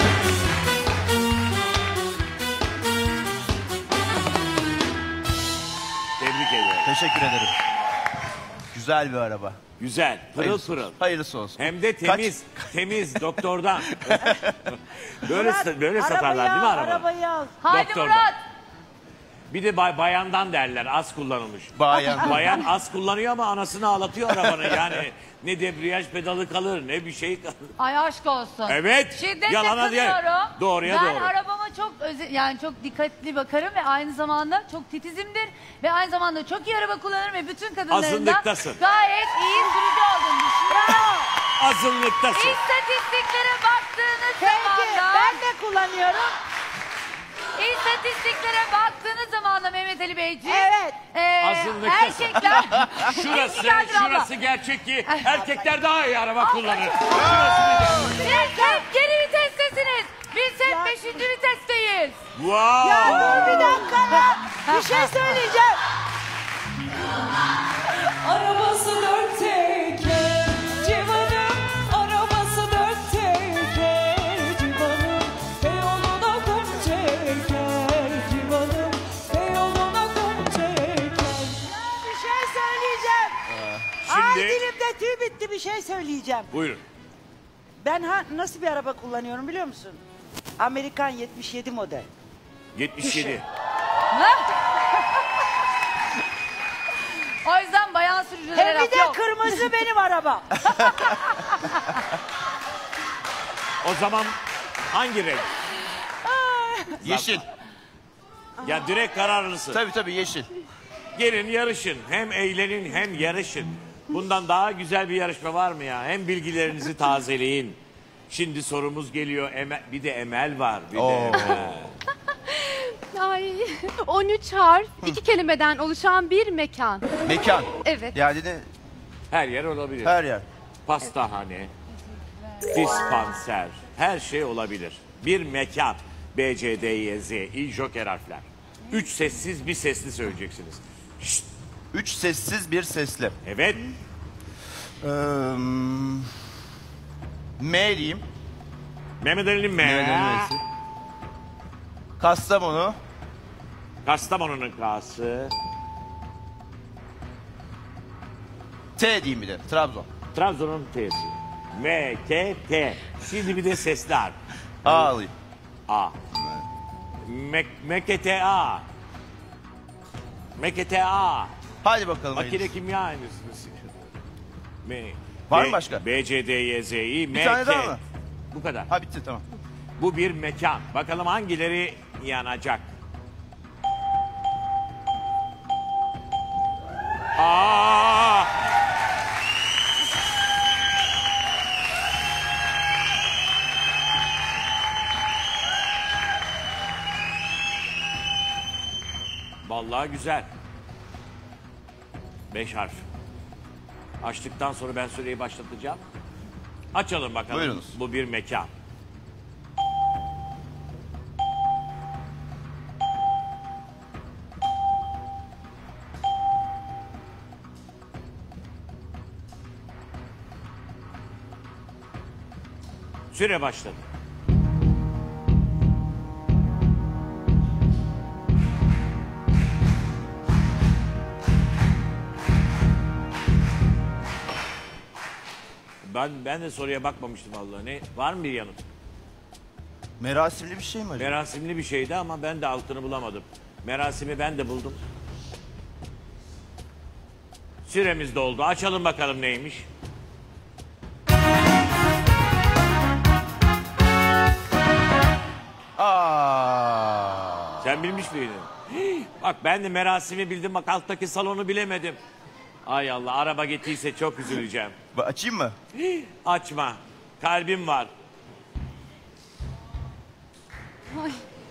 Tebrik ediyorum. Teşekkür ederim. Güzel bir araba. Güzel. Pırıl Hayırlısı pırıl. olsun. Hayırlısı olsun. Hem de temiz. Temiz doktordan. böyle Murat, böyle satarlar değil mi al, arabayı? arabayı al. Haydi Doktordan. Murat. Bir de bayandan derler, az kullanılmış. Bayan. Bayan az kullanıyor ama anasını ağlatıyor arabanı yani. Ne debriyaj pedalı kalır ne bir şey kalır. Ay aşk olsun. Evet, Şiddetle yalana değil. kınıyorum. Doğruya ben doğru. arabama çok yani çok dikkatli bakarım ve aynı zamanda çok titizimdir. Ve aynı zamanda çok iyi araba kullanırım ve bütün kadınların da Azınlıktasın. gayet iyi sürücü olduğunu düşünüyorum. Azınlıktasın. İstatistiklere baktığınız Peki zaman da... ben de kullanıyorum. İstatistiklere baktığınız zaman da Mehmet Ali Beyciğim. Evet. Azınlıktasın. Erkekler... Şurası gerçek ki erkekler daha iyi araba kullanır. Siz hep geri vitestesiniz. Biz hep 5. vitesteyiz. Wow. Ya dur bir dakika ya. Bir şey söyleyeceğim. Arabası dört teker civanım, arabası dört teker civanım, Beyoğlu'na kum çeker civanım, Beyoğlu'na kum çeker. Bir şey söyleyeceğim. Ay Şimdi dilimde tüy bitti, bir şey söyleyeceğim. buyurun. Ben nasıl bir araba kullanıyorum biliyor musun? Amerikan 77 model. 77. O yüzden bayan sürücülere Hem bir laf de yok. kırmızı benim araba. O zaman hangi renk? Yeşil. Ya direkt kararlısın. Tabii yeşil. Gelin yarışın. Hem eğlenin hem yarışın. Bundan daha güzel bir yarışma var mı ya? Hem bilgilerinizi tazeleyin. Şimdi sorumuz geliyor. Bir de Emel var. Bir de Emel. Ay, 13 harf, 2 kelimeden oluşan bir mekan. Mekan. Evet. Yani de Her yer olabilir. her yer. Pastahane, dispanser, her şey olabilir. Bir mekan, B, C, D, Y, Z, İ, joker harfler. 3 sessiz bir sesli söyleyeceksiniz. Şşt. 3 sessiz bir sesli. Evet. M diyeyim. Mehmet Ali'nin M. Mehmet Ali'nin M'si. Kastamonu. Kastamonu'nun K'sı. T diyeyim bir de. Trabzon. Trabzon'un T'si. M, K, T. Şimdi bir de sesli harf. A alayım. A. MKTA. MKTA. Hadi bakalım. Makine kimya endüstrisi. Var mı başka? B, C, D, Y, Z, İ, M, Bir tane K. daha mı? Bu kadar. Ha bitti tamam. Bu bir mekan. Bakalım hangileri yanacak? Aa! Vallahi güzel. 5 harf. Açtıktan sonra ben süreyi başlatacağım. Açalım bakalım. Buyurunuz. Bu bir mekan. Süre başladı. Ben de soruya bakmamıştım vallahi. Ne var mı bir yanıt? Merasimli bir şey mi acaba? Merasimli bir şeydi ama ben de altını bulamadım. Merasimi ben de buldum. Süremiz doldu. Açalım bakalım neymiş. Aa. Sen bilmiş miydin? Hii, bak ben de merasimi bildim. Bak alttaki salonu bilemedim. Ay Allah, araba gittiyse çok üzüleceğim. Açayım mı? Hii, açma. Kalbim var. Ay.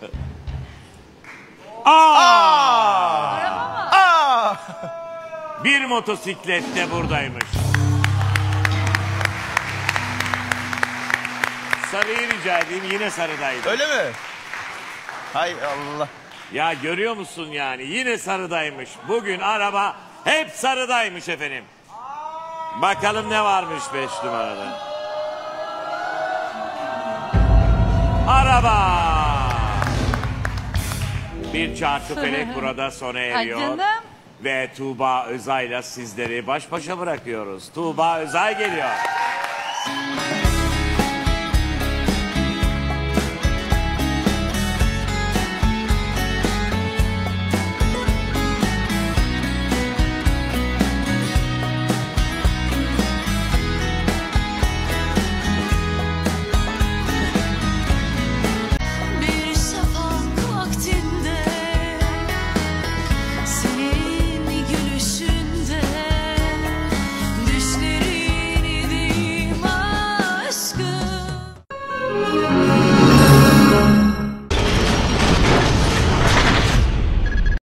Aa! Bir motosiklet de buradaymış. Sarıyı rica edeyim, yine sarıdaydı. Öyle mi? Hay Allah. Ya görüyor musun yani, yine sarıdaymış. Bugün araba hep sarıdaymış efendim. Bakalım ne varmış 5 numarada. Araba. Bir çarkı felek burada sona eriyor. Ay canım. Ve Tuğba Özay'la sizleri baş başa bırakıyoruz. Tuğba Özay geliyor.